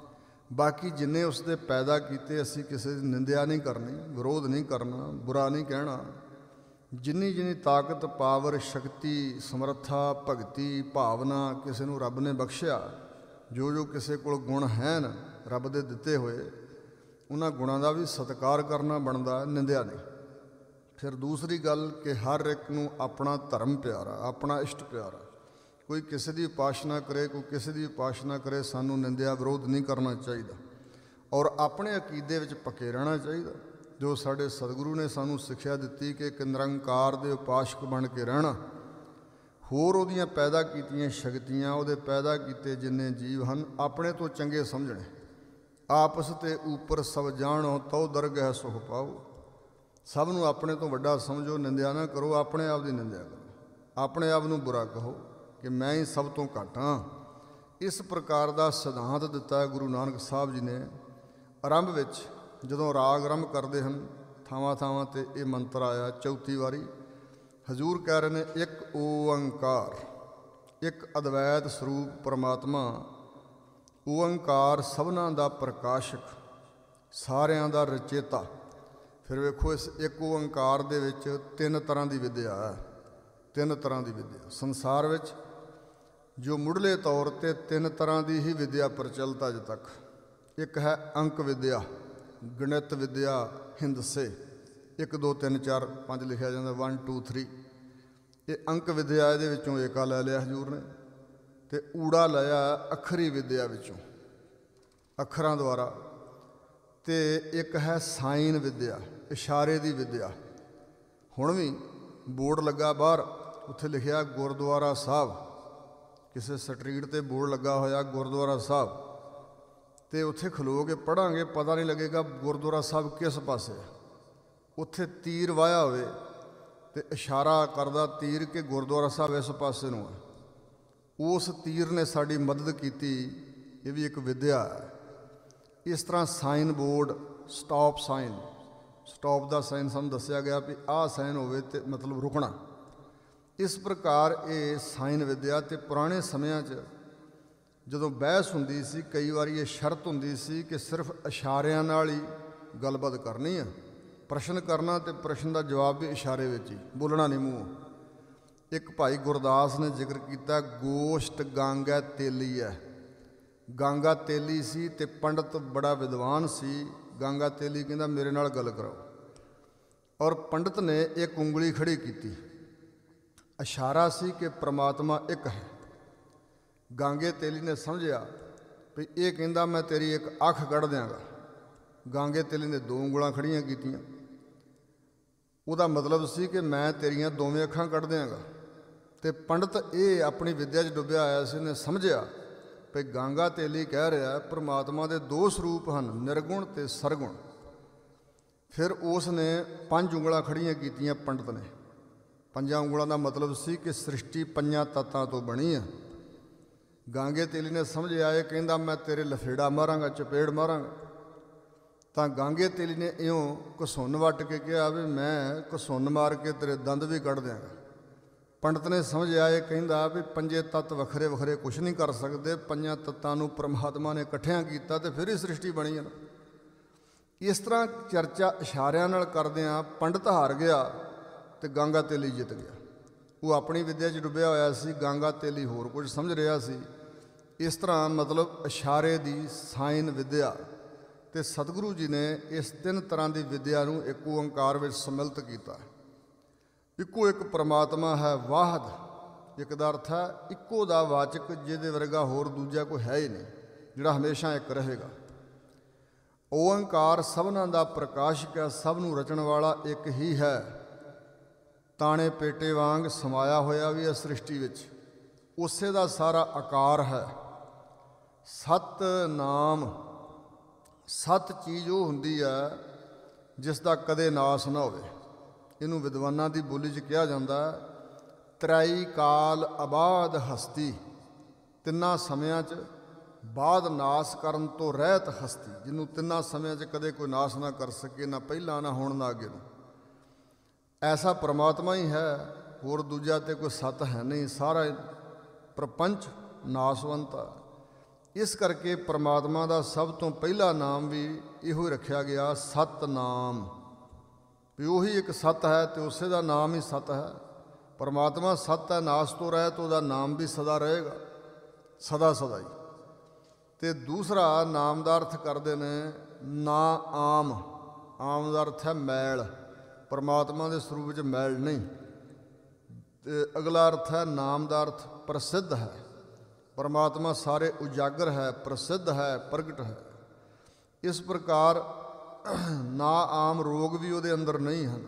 ਬਾਕੀ ਜਿੰਨੇ ਉਸ ਦੇ ਪੈਦਾ ਕੀਤੇ, ਅਸੀਂ ਕਿਸੇ ਦੀ ਨਿੰਦਿਆ ਨਹੀਂ ਕਰਨੀ, ਵਿਰੋਧ ਨਹੀਂ ਕਰਨਾ, ਬੁਰਾ ਨਹੀਂ ਕਹਿਣਾ। ਜਿੰਨੀ ਜਿੰਨੀ ਤਾਕਤ, ਪਾਵਰ, ਸ਼ਕਤੀ, ਸਮਰੱਥਾ, ਭਗਤੀ, ਭਾਵਨਾ ਕਿਸੇ ਨੂੰ ਰੱਬ ਨੇ ਬਖਸ਼ਿਆ, ਜੋ ਜੋ ਕਿਸੇ ਕੋਲ ਗੁਣ ਹਨ ਰੱਬ ਦੇ ਦਿੱਤੇ ਹੋਏ, ਉਹਨਾਂ ਗੁਣਾਂ ਦਾ ਵੀ ਸਤਿਕਾਰ ਕਰਨਾ ਬਣਦਾ, ਨਿੰਦਿਆ ਨਹੀਂ। ਫਿਰ ਦੂਸਰੀ ਗੱਲ ਕਿ ਹਰ ਇੱਕ ਨੂੰ ਆਪਣਾ ਧਰਮ ਪਿਆਰਾ, ਆਪਣਾ ਇਸ਼ਟ ਪਿਆਰਾ। ਕੋਈ ਕਿਸੇ ਦੀ ਉਪਾਸਨਾ ਕਰੇ, ਕੋਈ ਕਿਸੇ ਦੀ ਉਪਾਸਨਾ ਕਰੇ, ਸਾਨੂੰ ਨਿੰਦਿਆ ਵਿਰੋਧ ਨਹੀਂ ਕਰਨਾ ਚਾਹੀਦਾ। ਔਰ ਆਪਣੇ ਅਕੀਦੇ ਵਿੱਚ ਪੱਕੇ ਰਹਿਣਾ ਚਾਹੀਦਾ, ਜੋ ਸਾਡੇ ਸਤਿਗੁਰੂ ਨੇ ਸਾਨੂੰ ਸਿੱਖਿਆ ਦਿੱਤੀ ਕਿ ਇੱਕ ਨਿਰੰਕਾਰ ਦੇ ਉਪਾਸ਼ਕ ਬਣ ਕੇ ਰਹਿਣਾ। ਹੋਰ ਉਹਦੀਆਂ ਪੈਦਾ ਕੀਤੀਆਂ ਸ਼ਕਤੀਆਂ, ਉਹਦੇ ਪੈਦਾ ਕੀਤੇ ਜਿੰਨੇ ਜੀਵ ਹਨ, ਆਪਣੇ ਤੋਂ ਚੰਗੇ ਸਮਝਣੇ। ਆਪਸ ਤੇ ਉੱਪਰ ਸਭ ਜਾਣੋ, ਤਉ ਦਰਗਹਿ ਸੁਖ ਪਾਓ। ਸਭ ਨੂੰ ਆਪਣੇ ਤੋਂ ਵੱਡਾ ਸਮਝੋ, ਨਿੰਦਿਆ ਨਾ ਕਰੋ, ਆਪਣੇ ਆਪ ਦੀ ਨਿੰਦਿਆ ਕਰੋ, ਆਪਣੇ ਆਪ ਨੂੰ ਬੁਰਾ ਕਹੋ ਕਿ ਮੈਂ ਹੀ ਸਭ ਤੋਂ ਘੱਟ ਹਾਂ। ਇਸ ਪ੍ਰਕਾਰ ਦਾ ਸਿਧਾਂਤ ਦਿੱਤਾ ਗੁਰੂ ਨਾਨਕ ਸਾਹਿਬ ਜੀ ਨੇ। ਆਰੰਭ ਵਿੱਚ ਜਦੋਂ ਰਾਗ ਆਰੰਭ ਕਰਦੇ ਹਨ, ਥਾਵਾਂ ਥਾਵਾਂ 'ਤੇ ਇਹ ਮੰਤਰ ਆਇਆ। ਚੌਥੀ ਵਾਰੀ ਹਜ਼ੂਰ ਕਹਿ ਰਹੇ ਨੇ, ਇੱਕ ਓਅੰਕਾਰ, ਇੱਕ ਅਦਵੈਤ ਸਰੂਪ ਪਰਮਾਤਮਾ। ਓਅੰਕਾਰ ਸਭਨਾਂ ਦਾ ਪ੍ਰਕਾਸ਼ਕ, ਸਾਰਿਆਂ ਦਾ ਰਚੇਤਾ। ਫਿਰ ਵੇਖੋ, ਇਸ ਇੱਕ ਓਅੰਕਾਰ ਦੇ ਵਿੱਚ 3 ਤਰ੍ਹਾਂ ਦੀ ਵਿੱਦਿਆ ਹੈ, 3 ਤਰ੍ਹਾਂ ਦੀ ਵਿੱਦਿਆ। ਸੰਸਾਰ ਵਿੱਚ ਜੋ ਮੁੱਢਲੇ ਤੌਰ 'ਤੇ 3 ਤਰ੍ਹਾਂ ਦੀ ਹੀ ਵਿੱਦਿਆ ਪ੍ਰਚਲਿਤ ਅਜੇ ਤੱਕ। ਇੱਕ ਹੈ ਅੰਕ ਵਿੱਦਿਆ, ਗਣਿਤ ਵਿੱਦਿਆ, ਹਿੰਦਸੇ। 1 2 3 4 5 ਲਿਖਿਆ ਜਾਂਦਾ, 1 2 3। ਇਹ ਅੰਕ ਵਿੱਦਿਆ, ਇਹਦੇ ਵਿੱਚੋਂ ਏਕਾ ਲੈ ਲਿਆ ਹਜ਼ੂਰ ਨੇ, ਅਤੇ ਊੜਾ ਲਿਆ ਅੱਖਰੀ ਵਿੱਦਿਆ ਵਿੱਚੋਂ, ਅੱਖਰਾਂ ਦੁਆਰਾ। ਅਤੇ ਇੱਕ ਹੈ ਸਾਈਨ ਵਿੱਦਿਆ, ਇਸ਼ਾਰੇ ਦੀ ਵਿੱਦਿਆ। ਹੁਣ ਵੀ ਬੋਰਡ ਲੱਗਾ ਬਾਹਰ, ਉੱਥੇ ਲਿਖਿਆ ਗੁਰਦੁਆਰਾ ਸਾਹਿਬ, ਕਿਸੇ ਸਟਰੀਟ 'ਤੇ ਬੋਰਡ ਲੱਗਾ ਹੋਇਆ ਗੁਰਦੁਆਰਾ ਸਾਹਿਬ, ਅਤੇ ਉੱਥੇ ਖਲੋ ਕੇ ਪੜ੍ਹਾਂਗੇ, ਪਤਾ ਨਹੀਂ ਲੱਗੇਗਾ ਗੁਰਦੁਆਰਾ ਸਾਹਿਬ ਕਿਸ ਪਾਸੇ। ਉੱਥੇ ਤੀਰ ਵਾਹਿਆ ਹੋਵੇ ਅਤੇ ਇਸ਼ਾਰਾ ਕਰਦਾ ਤੀਰ ਕਿ ਗੁਰਦੁਆਰਾ ਸਾਹਿਬ ਇਸ ਪਾਸੇ ਨੂੰ ਹੈ। ਉਸ ਤੀਰ ਨੇ ਸਾਡੀ ਮਦਦ ਕੀਤੀ। ਇਹ ਵੀ ਇੱਕ ਵਿੱਦਿਆ ਹੈ। ਇਸ ਤਰ੍ਹਾਂ sign board, stop sign, stop ਦਾ ਸਾਈਨ ਸਾਨੂੰ ਦੱਸਿਆ ਗਿਆ ਵੀ ਆਹ ਸਾਈਨ ਹੋਵੇ ਅਤੇ ਮਤਲਬ ਰੁਕਣਾ। ਇਸ ਪ੍ਰਕਾਰ ਇਹ ਸਾਈਨ ਵਿੱਦਿਆ। ਅਤੇ ਪੁਰਾਣੇ ਸਮਿਆਂ 'ਚ ਜਦੋਂ ਬਹਿਸ ਹੁੰਦੀ ਸੀ, ਕਈ ਵਾਰੀ ਇਹ ਸ਼ਰਤ ਹੁੰਦੀ ਸੀ ਕਿ ਸਿਰਫ ਇਸ਼ਾਰਿਆਂ ਨਾਲ ਹੀ ਗੱਲਬਾਤ ਕਰਨੀ ਹੈ, ਪ੍ਰਸ਼ਨ ਕਰਨਾ ਅਤੇ ਪ੍ਰਸ਼ਨ ਦਾ ਜਵਾਬ ਵੀ ਇਸ਼ਾਰੇ ਵਿੱਚ ਹੀ, ਬੋਲਣਾ ਨਹੀਂ ਮੂੰਹੋਂ। ਇੱਕ ਭਾਈ ਗੁਰਦਾਸ ਨੇ ਜ਼ਿਕਰ ਕੀਤਾ, ਗੋਸ਼ਟ ਗਾਂਗਾ ਤੇਲੀ ਹੈ। ਗਾਂਗਾ ਤੇਲੀ ਸੀ ਅਤੇ ਪੰਡਤ ਬੜਾ ਵਿਦਵਾਨ ਸੀ। ਗਾਂਗਾ ਤੇਲੀ ਕਹਿੰਦਾ ਮੇਰੇ ਨਾਲ ਗੱਲ ਕਰਾਓ, ਔਰ ਪੰਡਤ ਨੇ ਇੱਕ ਉਂਗਲੀ ਖੜੀ ਕੀਤੀ, ਇਸ਼ਾਰਾ ਸੀ ਕਿ ਪ੍ਰਮਾਤਮਾ ਇੱਕ ਹੈ। ਗਾਂਗੇ ਤੇਲੀ ਨੇ ਸਮਝਿਆ ਵੀ ਇਹ ਕਹਿੰਦਾ ਮੈਂ ਤੇਰੀ ਇੱਕ ਅੱਖ ਕੱਢ ਦਿਆਂਗਾ। ਗਾਂਗੇ ਤੇਲੀ ਨੇ 2 ਉਂਗਲਾਂ ਖੜੀਆਂ ਕੀਤੀਆਂ, ਉਹਦਾ ਮਤਲਬ ਸੀ ਕਿ ਮੈਂ ਤੇਰੀਆਂ ਦੋਵੇਂ ਅੱਖਾਂ ਕੱਢ ਦਿਆਂਗਾ। ਅਤੇ ਪੰਡਤ ਇਹ ਆਪਣੀ ਵਿੱਦਿਆ 'ਚ ਡੁੱਬਿਆ ਆਇਆ ਸੀ, ਉਹਨੇ ਸਮਝਿਆ ਵੀ ਗਾਂਗਾ ਤੇਲੀ ਕਹਿ ਰਿਹਾ ਪਰਮਾਤਮਾ ਦੇ 2 ਸਰੂਪ ਹਨ, ਨਿਰਗੁਣ ਅਤੇ ਸਰਗੁਣ। ਫਿਰ ਉਸ ਨੇ 5 ਉਂਗਲਾਂ ਖੜੀਆਂ ਕੀਤੀਆਂ ਪੰਡਤ ਨੇ। 5 ਉਂਗਲਾਂ ਦਾ ਮਤਲਬ ਸੀ ਕਿ ਸ੍ਰਿਸ਼ਟੀ 5 ਤੱਤਾਂ ਤੋਂ ਬਣੀ ਹੈ। ਗਾਂਗੇ ਤੇਲੀ ਨੇ ਸਮਝਿਆ ਇਹ ਕਹਿੰਦਾ ਮੈਂ ਤੇਰੇ ਲਫੇੜਾ ਮਾਰਾਂਗਾ, ਚਪੇੜ ਮਾਰਾਂਗਾ। ਤਾਂ ਗਾਂਗੇ ਤੇਲੀ ਨੇ ਇਉਂ ਘਸੁੰਨ ਵੱਟ ਕੇ ਕਿਹਾ ਵੀ ਮੈਂ ਘਸੁੰਨ ਮਾਰ ਕੇ ਤੇਰੇ ਦੰਦ ਵੀ ਕੱਢ ਦਿਆਂਗਾ। ਪੰਡਤ ਨੇ ਸਮਝਿਆ ਇਹ ਕਹਿੰਦਾ ਵੀ 5 ਤੱਤ ਵੱਖਰੇ ਵੱਖਰੇ ਕੁਛ ਨਹੀਂ ਕਰ ਸਕਦੇ, 5 ਤੱਤਾਂ ਨੂੰ ਪਰਮਾਤਮਾ ਨੇ ਇਕੱਠਿਆਂ ਕੀਤਾ ਅਤੇ ਫਿਰ ਹੀ ਸ੍ਰਿਸ਼ਟੀ ਬਣੀ ਹੈ ਨਾ। ਇਸ ਤਰ੍ਹਾਂ ਚਰਚਾ ਇਸ਼ਾਰਿਆਂ ਨਾਲ ਕਰਦਿਆਂ ਪੰਡਤ ਹਾਰ ਗਿਆ ਤੇ ਗਾਂਗਾ ਤੇਲੀ ਜਿੱਤ ਗਿਆ। ਉਹ ਆਪਣੀ ਵਿੱਦਿਆ 'ਚ ਡੁੱਬਿਆ ਹੋਇਆ ਸੀ, ਗਾਂਗਾ ਤੇਲੀ ਹੋਰ ਕੁਝ ਸਮਝ ਰਿਹਾ ਸੀ। ਇਸ ਤਰ੍ਹਾਂ ਮਤਲਬ ਇਸ਼ਾਰੇ ਦੀ ਸਾਈਨ ਵਿੱਦਿਆ, ਤੇ ਸਤਿਗੁਰੂ ਜੀ ਨੇ ਇਸ 3 ਤਰ੍ਹਾਂ ਦੀ ਵਿੱਦਿਆ ਨੂੰ ਇੱਕ ਓਂਕਾਰ ਵਿੱਚ ਸਮਿਲਿਤ ਕੀਤਾ। ਇੱਕੋ ਇੱਕ ਪਰਮਾਤਮਾ ਹੈ ਵਾਹਿਦ। ਇੱਕ ਦਾ ਅਰਥ ਹੈ ਇੱਕੋ ਦਾ ਵਾਚਕ, ਜਿਹਦੇ ਵਰਗਾ ਹੋਰ ਦੂਜਾ ਕੋਈ ਹੈ ਹੀ ਨਹੀਂ, ਜਿਹੜਾ ਹਮੇਸ਼ਾ ਇੱਕ ਰਹੇਗਾ। ਓਂਕਾਰ ਸਭਨਾਂ ਦਾ ਪ੍ਰਕਾਸ਼ਕ ਹੈ, ਸਭ ਨੂੰ ਰਚਣ ਵਾਲਾ ਇੱਕ ਹੀ ਹੈ। ਤਾਣੇ ਪੇਟੇ ਵਾਂਗ ਸਮਾਇਆ ਹੋਇਆ ਵੀ ਹੈ ਸ੍ਰਿਸ਼ਟੀ ਵਿੱਚ, ਉਸੇ ਦਾ ਸਾਰਾ ਆਕਾਰ ਹੈ। ਸਤ ਨਾਮ, ਸਤ ਚੀਜ਼ ਉਹ ਹੁੰਦੀ ਹੈ ਜਿਸ ਦਾ ਕਦੇ ਨਾਸ ਨਾ ਹੋਵੇ। ਇਹਨੂੰ ਵਿਦਵਾਨਾਂ ਦੀ ਬੋਲੀ 'ਚ ਕਿਹਾ ਜਾਂਦਾ ਤ੍ਰੈਈ ਕਾਲ ਆਬਾਦ ਹਸਤੀ, ਤਿੰਨਾਂ ਸਮਿਆਂ 'ਚ ਬਾਅਦ ਨਾਸ ਕਰਨ ਤੋਂ ਰਹਿਤ ਹਸਤੀ, ਜਿਹਨੂੰ ਤਿੰਨਾਂ ਸਮਿਆਂ 'ਚ ਕਦੇ ਕੋਈ ਨਾਸ ਨਾ ਕਰ ਸਕੇ, ਨਾ ਪਹਿਲਾਂ, ਨਾ ਹੁਣ, ਨਾ ਅੱਗੇ ਨੂੰ। ਐਸਾ ਪਰਮਾਤਮਾ ਹੀ ਹੈ, ਹੋਰ ਦੂਜਾ ਤੇ ਕੋਈ ਸੱਤ ਹੈ ਨਹੀਂ। ਸਾਰਾ ਪ੍ਰਪੰਚ ਨਾਸਵੰਤ ਹੈ। ਇਸ ਕਰਕੇ ਪਰਮਾਤਮਾ ਦਾ ਸਭ ਤੋਂ ਪਹਿਲਾ ਨਾਮ ਵੀ ਇਹੋ ਹੀ ਰੱਖਿਆ ਗਿਆ, ਸਤਨਾਮ। ਵੀ ਉਹੀ ਇੱਕ ਸੱਤ ਹੈ ਤੇ ਉਸੇ ਦਾ ਨਾਮ ਹੀ ਸੱਤ ਹੈ। ਪਰਮਾਤਮਾ ਸੱਤ ਹੈ, ਨਾਸ ਤੋਂ ਰਹਿਤ, ਉਹਦਾ ਨਾਮ ਵੀ ਸਦਾ ਰਹੇਗਾ, ਸਦਾ ਸਦਾ ਹੀ। ਤੇ ਦੂਸਰਾ ਨਾਮ ਦਾ ਅਰਥ ਕਰਦੇ ਨੇ ਨਾ ਆਮ। ਆਮ ਦਾ ਅਰਥ ਹੈ ਮੈਲ, ਪਰਮਾਤਮਾ ਦੇ ਸਰੂਪ ਵਿੱਚ ਮੈਲ ਨਹੀਂ। ਤੇ ਅਗਲਾ ਅਰਥ ਹੈ ਨਾਮ ਦਾ ਅਰਥ ਪ੍ਰਸਿੱਧ ਹੈ। ਪਰਮਾਤਮਾ ਸਾਰੇ ਉਜਾਗਰ ਹੈ, ਪ੍ਰਸਿੱਧ ਹੈ, ਪ੍ਰਗਟ ਹੈ। ਇਸ ਪ੍ਰਕਾਰ ਨਾ ਆਮ ਰੋਗ ਵੀ ਉਹਦੇ ਅੰਦਰ ਨਹੀਂ ਹਨ।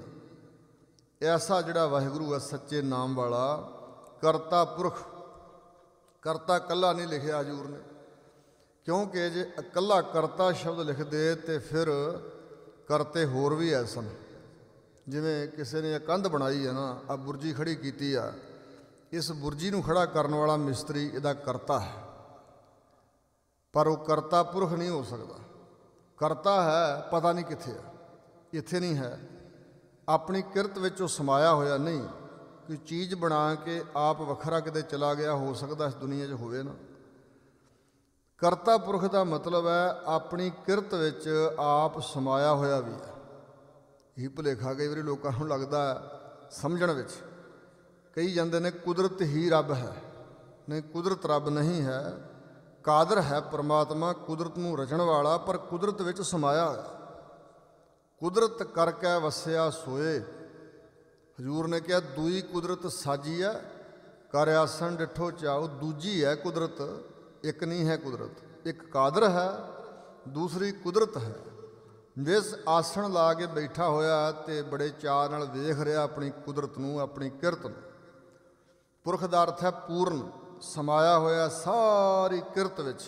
ਐਸਾ ਜਿਹੜਾ ਵਾਹਿਗੁਰੂ ਹੈ ਸੱਚੇ ਨਾਮ ਵਾਲਾ, ਕਰਤਾ ਪੁਰਖ, ਕਰਤਾ ਇਕੱਲਾ ਨਹੀਂ ਲਿਖਿਆ ਹਜ਼ੂਰ ਨੇ, ਕਿਉਂਕਿ ਜੇ ਇਕੱਲਾ ਕਰਤਾ ਸ਼ਬਦ ਲਿਖਦੇ ਤੇ ਫਿਰ ਕਰਤੇ ਹੋਰ ਵੀ ਐ ਸਨ। ਜਿਵੇਂ ਕਿਸੇ ਨੇ ਇਹ ਕੰਧ ਬਣਾਈ ਹੈ ਨਾ, ਆ ਬੁਰਜੀ ਖੜੀ ਕੀਤੀ ਆ, ਇਸ ਬੁਰਜੀ ਨੂੰ ਖੜਾ ਕਰਨ ਵਾਲਾ ਮਿਸਤਰੀ ਇਹਦਾ ਕਰਤਾ ਹੈ, ਪਰ ਉਹ ਕਰਤਾ ਪੁਰਖ ਨਹੀਂ ਹੋ ਸਕਦਾ। ਕਰਤਾ ਹੈ, ਪਤਾ ਨਹੀਂ ਕਿੱਥੇ ਆ, ਇੱਥੇ ਨਹੀਂ ਹੈ। ਆਪਣੀ ਕਿਰਤ ਵਿੱਚ ਉਹ ਸਮਾਇਆ ਹੋਇਆ ਨਹੀਂ। ਕੋਈ ਚੀਜ਼ ਬਣਾ ਕੇ ਆਪ ਵੱਖਰਾ ਕਿਤੇ ਚਲਾ ਗਿਆ, ਹੋ ਸਕਦਾ ਇਸ ਦੁਨੀਆ 'ਚ ਹੋਵੇ ਨਾ। ਕਰਤਾ ਪੁਰਖ ਦਾ ਮਤਲਬ ਹੈ ਆਪਣੀ ਕਿਰਤ ਵਿੱਚ ਆਪ ਸਮਾਇਆ ਹੋਇਆ ਵੀ ਹੈ। ਇਹ ਭੁਲੇਖਾ ਕਈ ਵਾਰੀ ਲੋਕਾਂ ਨੂੰ ਲੱਗਦਾ ਸਮਝਣ ਵਿੱਚ, ਕਹੀ ਜਾਂਦੇ ਨੇ ਕੁਦਰਤ ਹੀ ਰੱਬ ਹੈ। ਨਹੀਂ, ਕੁਦਰਤ ਰੱਬ ਨਹੀਂ ਹੈ। ਕਾਦਰ ਹੈ ਪਰਮਾਤਮਾ, ਕੁਦਰਤ ਨੂੰ ਰਚਣ ਵਾਲਾ, ਪਰ ਕੁਦਰਤ ਵਿੱਚ ਸਮਾਇਆ ਹੋਇਆ। ਕੁਦਰਤ ਕਰਕੇ ਵਸਿਆ ਸੋਏ। ਹਜ਼ੂਰ ਨੇ ਕਿਹਾ ਦੂਈ ਕੁਦਰਤ ਸਾਜੀ ਹੈ, ਕਰ ਆਸਣ ਡਿਠੋ ਚਾਓ। ਦੂਜੀ ਹੈ ਕੁਦਰਤ, ਇੱਕ ਨਹੀਂ ਹੈ ਕੁਦਰਤ। ਇੱਕ ਕਾਦਰ ਹੈ, ਦੂਸਰੀ ਕੁਦਰਤ ਹੈ। ਜਿਸ ਆਸਣ ਲਾ ਕੇ ਬੈਠਾ ਹੋਇਆ ਤੇ ਬੜੇ ਚਾਅ ਨਾਲ ਵੇਖ ਰਿਹਾ ਆਪਣੀ ਕੁਦਰਤ ਨੂੰ, ਆਪਣੀ ਕਿਰਤ ਨੂੰ। ਪੁਰਖ ਦਾ ਅਰਥ ਹੈ ਪੂਰਨ, ਸਮਾਇਆ ਹੋਇਆ ਸਾਰੀ ਕਿਰਤ ਵਿੱਚ,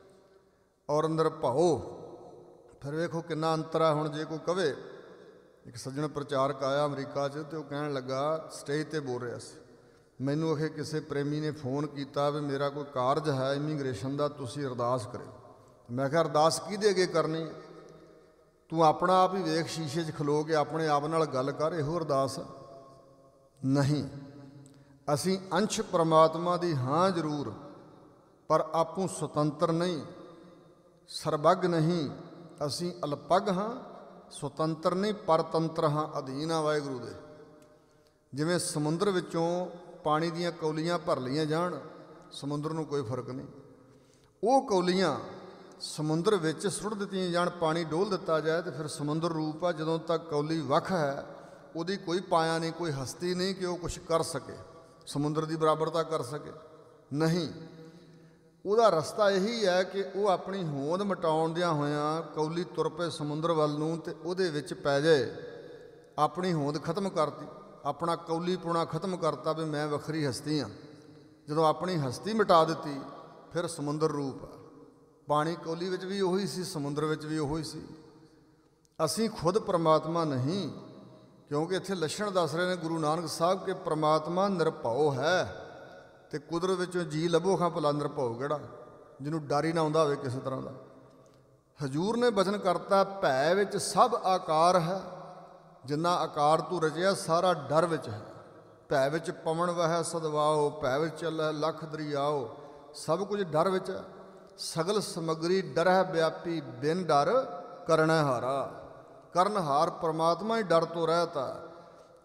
ਔਰ ਅੰਦਰ ਭਾਓ। ਫਿਰ ਵੇਖੋ ਕਿੰਨਾ ਅੰਤਰ ਹੈ। ਹੁਣ ਜੇ ਕੋਈ ਕਵੇ, ਇੱਕ ਸੱਜਣ ਪ੍ਰਚਾਰਕ ਆਇਆ ਅਮਰੀਕਾ 'ਚ, ਤੇ ਉਹ ਕਹਿਣ ਲੱਗਾ, ਸਟੇਜ 'ਤੇ ਬੋਲ ਰਿਹਾ ਸੀ, ਮੈਨੂੰ ਅਖੇ ਕਿਸੇ ਪ੍ਰੇਮੀ ਨੇ ਫੋਨ ਕੀਤਾ ਵੀ ਮੇਰਾ ਕੋਈ ਕਾਰਜ ਹੈ ਇਮੀਗ੍ਰੇਸ਼ਨ ਦਾ, ਤੁਸੀਂ ਅਰਦਾਸ ਕਰਿਓ। ਮੈਂ ਕਿਹਾ ਅਰਦਾਸ ਕਿਹਦੇ ਅੱਗੇ ਕਰਨੀ? ਤੂੰ ਆਪਣਾ ਆਪ ਹੀ ਵੇਖ, ਸ਼ੀਸ਼ੇ 'ਚ ਖਲੋ ਕੇ ਆਪਣੇ ਆਪ ਨਾਲ ਗੱਲ ਕਰ, ਇਹੋ ਅਰਦਾਸ ਨਹੀਂ। ਅਸੀਂ ਅੰਸ਼ ਪਰਮਾਤਮਾ ਦੀ ਹਾਂ ਜ਼ਰੂਰ, ਪਰ ਆਪੂ ਸੁਤੰਤਰ ਨਹੀਂ, ਸਰਬੱਗ ਨਹੀਂ। ਅਸੀਂ ਅਲਪੱਗ ਹਾਂ, ਸੁਤੰਤਰ ਨਹੀਂ, ਪਰਤੰਤਰ ਹਾਂ, ਅਧੀਨ ਹਾਂ ਵਾਹਿਗੁਰੂ ਦੇ। ਜਿਵੇਂ ਸਮੁੰਦਰ ਵਿੱਚੋਂ ਪਾਣੀ ਦੀਆਂ ਕੌਲੀਆਂ ਭਰ ਲਈਆਂ ਜਾਣ, ਸਮੁੰਦਰ ਨੂੰ ਕੋਈ ਫਰਕ ਨਹੀਂ। ਉਹ ਕੌਲੀਆਂ ਸਮੁੰਦਰ ਵਿੱਚ ਸੁੱਟ ਦਿੱਤੀਆਂ ਜਾਣ, ਪਾਣੀ ਡੋਲ ਦਿੱਤਾ ਜਾਏ, ਤੇ ਫਿਰ ਸਮੁੰਦਰ ਰੂਪ ਆ। ਜਦੋਂ ਤੱਕ ਕੌਲੀ ਵੱਖ ਹੈ, ਉਹਦੀ ਕੋਈ ਪਾਇਆ ਨਹੀਂ, ਕੋਈ ਹਸਤੀ ਨਹੀਂ ਕਿ ਉਹ ਕੁਛ ਕਰ ਸਕੇ, ਸਮੁੰਦਰ ਦੀ ਬਰਾਬਰਤਾ ਕਰ ਸਕੇ, ਨਹੀਂ। ਉਹਦਾ ਰਸਤਾ ਇਹੀ ਹੈ ਕਿ ਉਹ ਆਪਣੀ ਹੋਂਦ ਮਿਟਾਉਂਦਿਆਂ ਹੋਇਆਂ ਕੌਲੀ ਤੁਰ ਪਏ ਸਮੁੰਦਰ ਵੱਲ ਨੂੰ, ਤੇ ਉਹਦੇ ਵਿੱਚ ਪੈ ਜਾਏ। ਆਪਣੀ ਹੋਂਦ ਖਤਮ ਕਰਤੀ, ਆਪਣਾ ਕੌਲੀਪੁਣਾ ਖਤਮ ਕਰਤਾ ਵੀ ਮੈਂ ਵੱਖਰੀ ਹਸਤੀ ਹਾਂ। ਜਦੋਂ ਆਪਣੀ ਹਸਤੀ ਮਿਟਾ ਦਿੱਤੀ, ਫਿਰ ਸਮੁੰਦਰ ਰੂਪ ਆ। ਪਾਣੀ ਕੌਲੀ ਵਿੱਚ ਵੀ ਉਹੀ ਸੀ, ਸਮੁੰਦਰ ਵਿੱਚ ਵੀ ਉਹੀ ਸੀ। ਅਸੀਂ ਖੁਦ ਪਰਮਾਤਮਾ ਨਹੀਂ, ਕਿਉਂਕਿ ਇੱਥੇ ਲੱਛਣ ਦੱਸ ਰਹੇ ਨੇ ਗੁਰੂ ਨਾਨਕ ਸਾਹਿਬ ਕਿ ਪਰਮਾਤਮਾ ਨਿਰਭਉ ਹੈ। ਤੇ ਕੁਦਰਤ ਵਿੱਚੋਂ ਜੀ ਲੱਭੋ ਖਾਂ ਭਲਾ ਨਿਰਭਉ ਕਿਹੜਾ, ਜਿਹਨੂੰ ਡਰ ਹੀ ਨਾ ਆਉਂਦਾ ਹੋਵੇ ਕਿਸੇ ਤਰ੍ਹਾਂ ਦਾ। ਹਜ਼ੂਰ ਨੇ ਬਚਨ ਕਰਤਾ, ਭੈ ਵਿੱਚ ਸਭ ਆਕਾਰ ਹੈ। ਜਿੰਨਾ ਆਕਾਰ ਤੂੰ ਰਚਿਆ ਸਾਰਾ ਡਰ ਵਿੱਚ ਹੈ। ਭੈ ਵਿੱਚ ਪਵਨ ਵਹੈ ਸਦਵਾਓ, ਭੈ ਵਿੱਚ ਚੱਲੈ ਲੱਖ ਦਰਿਆਓ। ਸਭ ਕੁਝ ਡਰ ਵਿੱਚ ਹੈ। ਸਗਲ ਸਮੱਗਰੀ ਡਰਹਿ ਵਿਆਪੀ, ਬਿਨ ਡਰ ਕਰਨੈ ਹਾਰਾ। ਕਰਨਹਾਰ ਪਰਮਾਤਮਾ ਹੀ ਡਰ ਤੋਂ ਰਹਿਤ ਹੈ।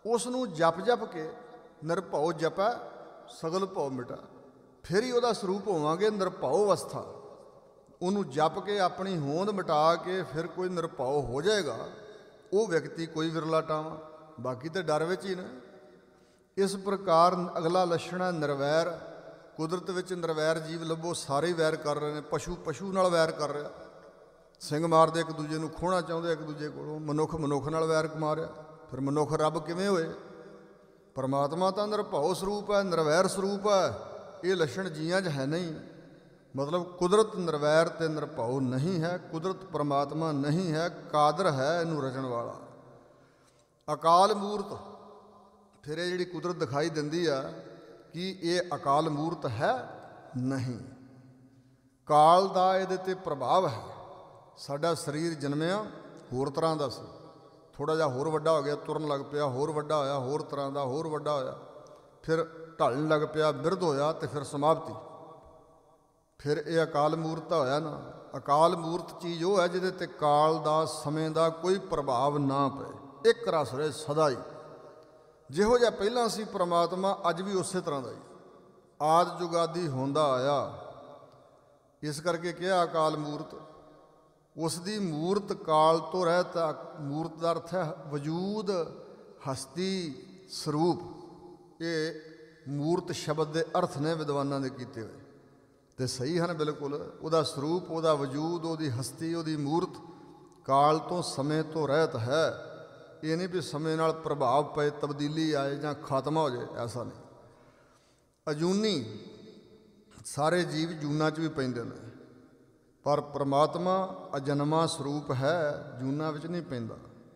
ਉਸ ਨੂੰ ਜਪ ਜਪ ਕੇ ਨਿਰਭਉ ਜਪੈ ਸਗਲ ਭਉ ਮਿਟੈ, ਫਿਰ ਹੀ ਉਹਦਾ ਸਰੂਪ ਹੋਵਾਂਗੇ ਨਿਰਭਉ ਅਵਸਥਾ। ਉਹਨੂੰ ਜਪ ਕੇ ਆਪਣੀ ਹੋਂਦ ਮਿਟਾ ਕੇ ਫਿਰ ਕੋਈ ਨਿਰਭਉ ਹੋ ਜਾਏਗਾ, ਉਹ ਵਿਅਕਤੀ ਕੋਈ ਵਿਰਲਾ ਟਾਵਾਂ, ਬਾਕੀ ਤਾਂ ਡਰ ਵਿੱਚ ਹੀ ਨੇ। ਇਸ ਪ੍ਰਕਾਰ ਅਗਲਾ ਲੱਛਣ ਹੈ ਨਿਰਵੈਰ। ਕੁਦਰਤ ਵਿੱਚ ਨਿਰਵੈਰ ਜੀਵ ਲੱਭੋ, ਸਾਰੇ ਹੀ ਵੈਰ ਕਰ ਰਹੇ ਨੇ। ਪਸ਼ੂ ਪਸ਼ੂ ਨਾਲ ਵੈਰ ਕਰ ਰਿਹਾ, ਸਿੰਘ ਮਾਰਦੇ ਇੱਕ ਦੂਜੇ ਨੂੰ, ਖੋਹਣਾ ਚਾਹੁੰਦੇ ਇੱਕ ਦੂਜੇ ਕੋਲੋਂ। ਮਨੁੱਖ ਮਨੁੱਖ ਨਾਲ ਵੈਰ ਕਮਾ ਰਿਹਾ, ਫਿਰ ਮਨੁੱਖ ਰੱਬ ਕਿਵੇਂ ਹੋਏ? ਪਰਮਾਤਮਾ ਤਾਂ ਨਿਰਭਉ ਸਰੂਪ ਹੈ, ਨਿਰਵੈਰ ਸਰੂਪ ਹੈ। ਇਹ ਲੱਛਣ ਜੀਆਂ 'ਚ ਹੈ ਨਹੀਂ। ਮਤਲਬ ਕੁਦਰਤ ਨਿਰਵੈਰ ਅਤੇ ਨਿਰਭਉ ਨਹੀਂ ਹੈ, ਕੁਦਰਤ ਪਰਮਾਤਮਾ ਨਹੀਂ ਹੈ, ਕਾਦਰ ਹੈ ਇਹਨੂੰ ਰਚਣ ਵਾਲਾ। ਅਕਾਲ ਮੂਰਤ, ਫਿਰ ਇਹ ਜਿਹੜੀ ਕੁਦਰਤ ਦਿਖਾਈ ਦਿੰਦੀ ਆ ਕਿ ਇਹ ਅਕਾਲ ਮੂਰਤ ਹੈ ਨਹੀਂ। ਕਾਲ ਦਾ ਇਹਦੇ 'ਤੇ ਪ੍ਰਭਾਵ ਹੈ। ਸਾਡਾ ਸਰੀਰ ਜਨਮਿਆ ਹੋਰ ਤਰ੍ਹਾਂ ਦਾ ਸੀ, ਥੋੜ੍ਹਾ ਜਿਹਾ ਹੋਰ ਵੱਡਾ ਹੋ ਗਿਆ, ਤੁਰਨ ਲੱਗ ਪਿਆ, ਹੋਰ ਵੱਡਾ ਹੋਇਆ, ਹੋਰ ਤਰ੍ਹਾਂ ਦਾ, ਹੋਰ ਵੱਡਾ ਹੋਇਆ, ਫਿਰ ਢਲਣ ਲੱਗ ਪਿਆ, ਬਿਰਧ ਹੋਇਆ, ਅਤੇ ਫਿਰ ਸਮਾਪਤੀ। ਫਿਰ ਇਹ ਅਕਾਲ ਮੂਰਤ ਹੋਇਆ ਨਾ। ਅਕਾਲ ਮੂਰਤ ਚੀਜ਼ ਉਹ ਹੈ ਜਿਹਦੇ 'ਤੇ ਕਾਲ ਦਾ, ਸਮੇਂ ਦਾ ਕੋਈ ਪ੍ਰਭਾਵ ਨਾ ਪਏ, ਇੱਕ ਰਸ ਰਹੇ ਸਦਾ ਹੀ। ਜਿਹੋ ਜਿਹਾ ਪਹਿਲਾਂ ਸੀ ਪਰਮਾਤਮਾ, ਅੱਜ ਵੀ ਉਸੇ ਤਰ੍ਹਾਂ ਦਾ ਹੀ ਆਦਿ ਜੁਗਾਦੀ ਹੁੰਦਾ ਆਇਆ। ਇਸ ਕਰਕੇ ਕਿਹਾ ਅਕਾਲ ਮੂਰਤ। ਉਸ ਦੀ ਮੂਰਤ ਕਾਲ ਤੋਂ ਰਹਿਤ। ਮੂਰਤ ਦਾ ਅਰਥ ਹੈ ਵਜੂਦ, ਹਸਤੀ, ਸਰੂਪ। ਇਹ ਮੂਰਤ ਸ਼ਬਦ ਦੇ ਅਰਥ ਨੇ ਵਿਦਵਾਨਾਂ ਦੇ ਕੀਤੇ ਹੋਏ, ਅਤੇ ਸਹੀ ਹਨ ਬਿਲਕੁਲ। ਉਹਦਾ ਸਰੂਪ, ਉਹਦਾ ਵਜੂਦ, ਉਹਦੀ ਹਸਤੀ, ਉਹਦੀ ਮੂਰਤ ਕਾਲ ਤੋਂ, ਸਮੇਂ ਤੋਂ ਰਹਿਤ ਹੈ। ਇਹ ਨਹੀਂ ਵੀ ਸਮੇਂ ਨਾਲ ਪ੍ਰਭਾਵ ਪਏ, ਤਬਦੀਲੀ ਆਏ ਜਾਂ ਖਾਤਮਾ ਹੋ ਜਾਏ, ਐਸਾ ਨਹੀਂ। ਅਜੂਨੀ, ਸਾਰੇ ਜੀਵ ਜੂਨਾਂ 'ਚ ਵੀ ਪੈਂਦੇ ਨੇ, ਪਰ ਪਰਮਾਤਮਾ ਅਜਨਮਾ ਸਰੂਪ ਹੈ, ਜੂਨਾਂ ਵਿੱਚ ਨਹੀਂ ਪੈਂਦਾ।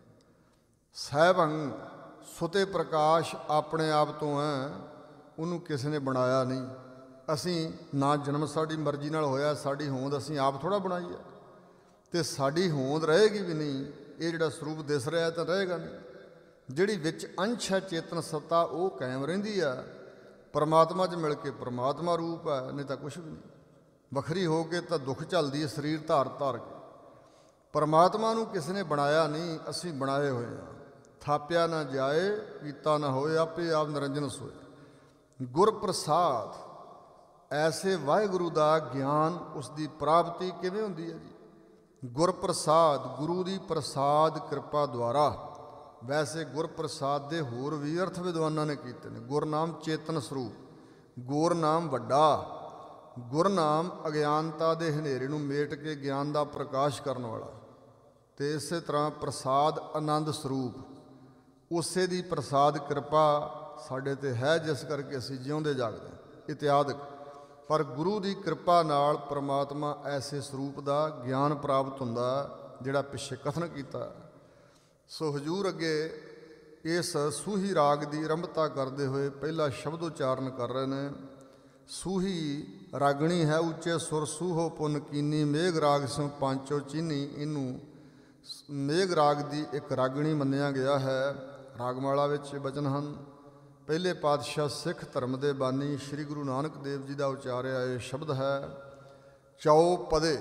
ਸਹਿਬੰਗ, ਸੁਤੇ ਪ੍ਰਕਾਸ਼ ਆਪਣੇ ਆਪ ਤੋਂ ਹੈ, ਉਹਨੂੰ ਕਿਸੇ ਨੇ ਬਣਾਇਆ ਨਹੀਂ। ਅਸੀਂ ਨਾ ਜਨਮ ਸਾਡੀ ਮਰਜ਼ੀ ਨਾਲ ਹੋਇਆ, ਸਾਡੀ ਹੋਂਦ ਅਸੀਂ ਆਪ ਥੋੜ੍ਹਾ ਬਣਾਈ ਹੈ, ਅਤੇ ਸਾਡੀ ਹੋਂਦ ਰਹੇਗੀ ਵੀ ਨਹੀਂ। ਇਹ ਜਿਹੜਾ ਸਰੂਪ ਦਿਸ ਰਿਹਾ ਤਾਂ ਰਹੇਗਾ ਨਹੀਂ। ਜਿਹੜੀ ਵਿੱਚ ਅੰਸ਼ ਹੈ ਚੇਤਨ ਸੱਤਾ, ਉਹ ਕਾਇਮ ਰਹਿੰਦੀ ਆ। ਪਰਮਾਤਮਾ 'ਚ ਮਿਲ ਕੇ ਪਰਮਾਤਮਾ ਰੂਪ ਹੈ, ਨਹੀਂ ਤਾਂ ਕੁਛ ਵੀ ਨਹੀਂ। ਵੱਖਰੀ ਹੋ ਕੇ ਤਾਂ ਦੁੱਖ ਝੱਲਦੀ ਹੈ ਸਰੀਰ ਧਾਰ ਧਾਰ ਕੇ। ਪਰਮਾਤਮਾ ਨੂੰ ਕਿਸੇ ਨੇ ਬਣਾਇਆ ਨਹੀਂ, ਅਸੀਂ ਬਣਾਏ ਹੋਏ ਹਾਂ। ਥਾਪਿਆ ਨਾ ਜਾਏ, ਕੀਤਾ ਨਾ ਹੋਏ, ਆਪੇ ਆਪ ਨਿਰੰਜਨ ਸੋਏ। ਗੁਰ ਪ੍ਰਸਾਦ, ਐਸੇ ਵਾਹਿਗੁਰੂ ਦਾ ਗਿਆਨ, ਉਸ ਦੀ ਪ੍ਰਾਪਤੀ ਕਿਵੇਂ ਹੁੰਦੀ ਹੈ ਜੀ? ਗੁਰ ਪ੍ਰਸਾਦ, ਗੁਰੂ ਦੀ ਪ੍ਰਸਾਦ ਕਿਰਪਾ ਦੁਆਰਾ। ਵੈਸੇ ਗੁਰ ਪ੍ਰਸਾਦ ਦੇ ਹੋਰ ਵੀ ਅਰਥ ਵਿਦਵਾਨਾਂ ਨੇ ਕੀਤੇ ਨੇ। ਗੁਰਨਾਮ ਚੇਤਨ ਸਰੂਪ, ਗੁਰਨਾਮ ਵੱਡਾ, ਗੁਰਨਾਮ ਅਗਿਆਨਤਾ ਦੇ ਹਨੇਰੇ ਨੂੰ ਮੇਟ ਕੇ ਗਿਆਨ ਦਾ ਪ੍ਰਕਾਸ਼ ਕਰਨ ਵਾਲਾ। ਅਤੇ ਇਸੇ ਤਰ੍ਹਾਂ ਪ੍ਰਸਾਦ ਆਨੰਦ ਸਰੂਪ, ਉਸੇ ਦੀ ਪ੍ਰਸਾਦ ਕਿਰਪਾ ਸਾਡੇ 'ਤੇ ਹੈ, ਜਿਸ ਕਰਕੇ ਅਸੀਂ ਜਿਉਂਦੇ ਜਾਗਦੇ ਇਤਿਆਦਿਕ। ਪਰ ਗੁਰੂ ਦੀ ਕਿਰਪਾ ਨਾਲ ਪਰਮਾਤਮਾ ਐਸੇ ਸਰੂਪ ਦਾ ਗਿਆਨ ਪ੍ਰਾਪਤ ਹੁੰਦਾ ਜਿਹੜਾ ਪਿੱਛੇ ਕਥਨ ਕੀਤਾ। ਸੋ ਹਜ਼ੂਰ ਅੱਗੇ ਇਸ ਸੂਹੀ ਰਾਗ ਦੀ ਆਰੰਭਤਾ ਕਰਦੇ ਹੋਏ ਪਹਿਲਾ ਸ਼ਬਦ ਉਚਾਰਨ ਕਰ ਰਹੇ ਨੇ। ਸੂਹੀ ਰਾਗਣੀ ਹੈ, ਉੱਚੇ ਸੁਰ ਸੂਹੋ ਪੁੰਨ ਕੀਨੀ, ਮੇਘ ਰਾਗ ਸਿਉ ਪਾਂਚੋ ਚੀਨੀ। ਇਹਨੂੰ ਮੇਘ ਰਾਗ ਦੀ ਇੱਕ ਰਾਗਣੀ ਮੰਨਿਆ ਗਿਆ ਹੈ। ਰਾਗਮਾਲਾ ਵਿੱਚ ਬਚਨ ਹਨ। ਪਹਿਲੇ ਪਾਤਸ਼ਾਹ ਸਿੱਖ ਧਰਮ ਦੇ ਬਾਨੀ ਸ਼੍ਰੀ ਗੁਰੂ ਨਾਨਕ ਦੇਵ ਜੀ ਦਾ ਉਚਾਰਿਆ ਇਹ ਸ਼ਬਦ ਹੈ। ਚੌ ਪਦੇ,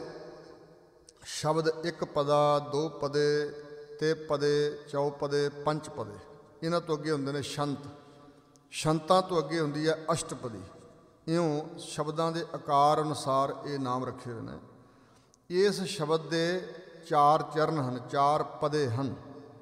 ਸ਼ਬਦ ਇੱਕ ਪਦਾ, ਦੋ ਪਦੇ, ਤੇ ਪਦੇ, ਚੌ ਪਦੇ, ਪੰਜ ਪਦੇ। ਇਹਨਾਂ ਤੋਂ ਅੱਗੇ ਹੁੰਦੇ ਨੇ ਸ਼ੰਤ, ਸ਼ੰਤਾਂ ਤੋਂ ਅੱਗੇ ਹੁੰਦੀ ਹੈ ਅਸ਼ਟਪਦੀ। ਇਉਂ ਸ਼ਬਦਾਂ ਦੇ ਆਕਾਰ ਅਨੁਸਾਰ ਇਹ ਨਾਮ ਰੱਖੇ ਹੋਏ ਨੇ। ਇਸ ਸ਼ਬਦ ਦੇ ਚਾਰ ਚਰਨ ਹਨ, ਚਾਰ ਪਦੇ ਹਨ।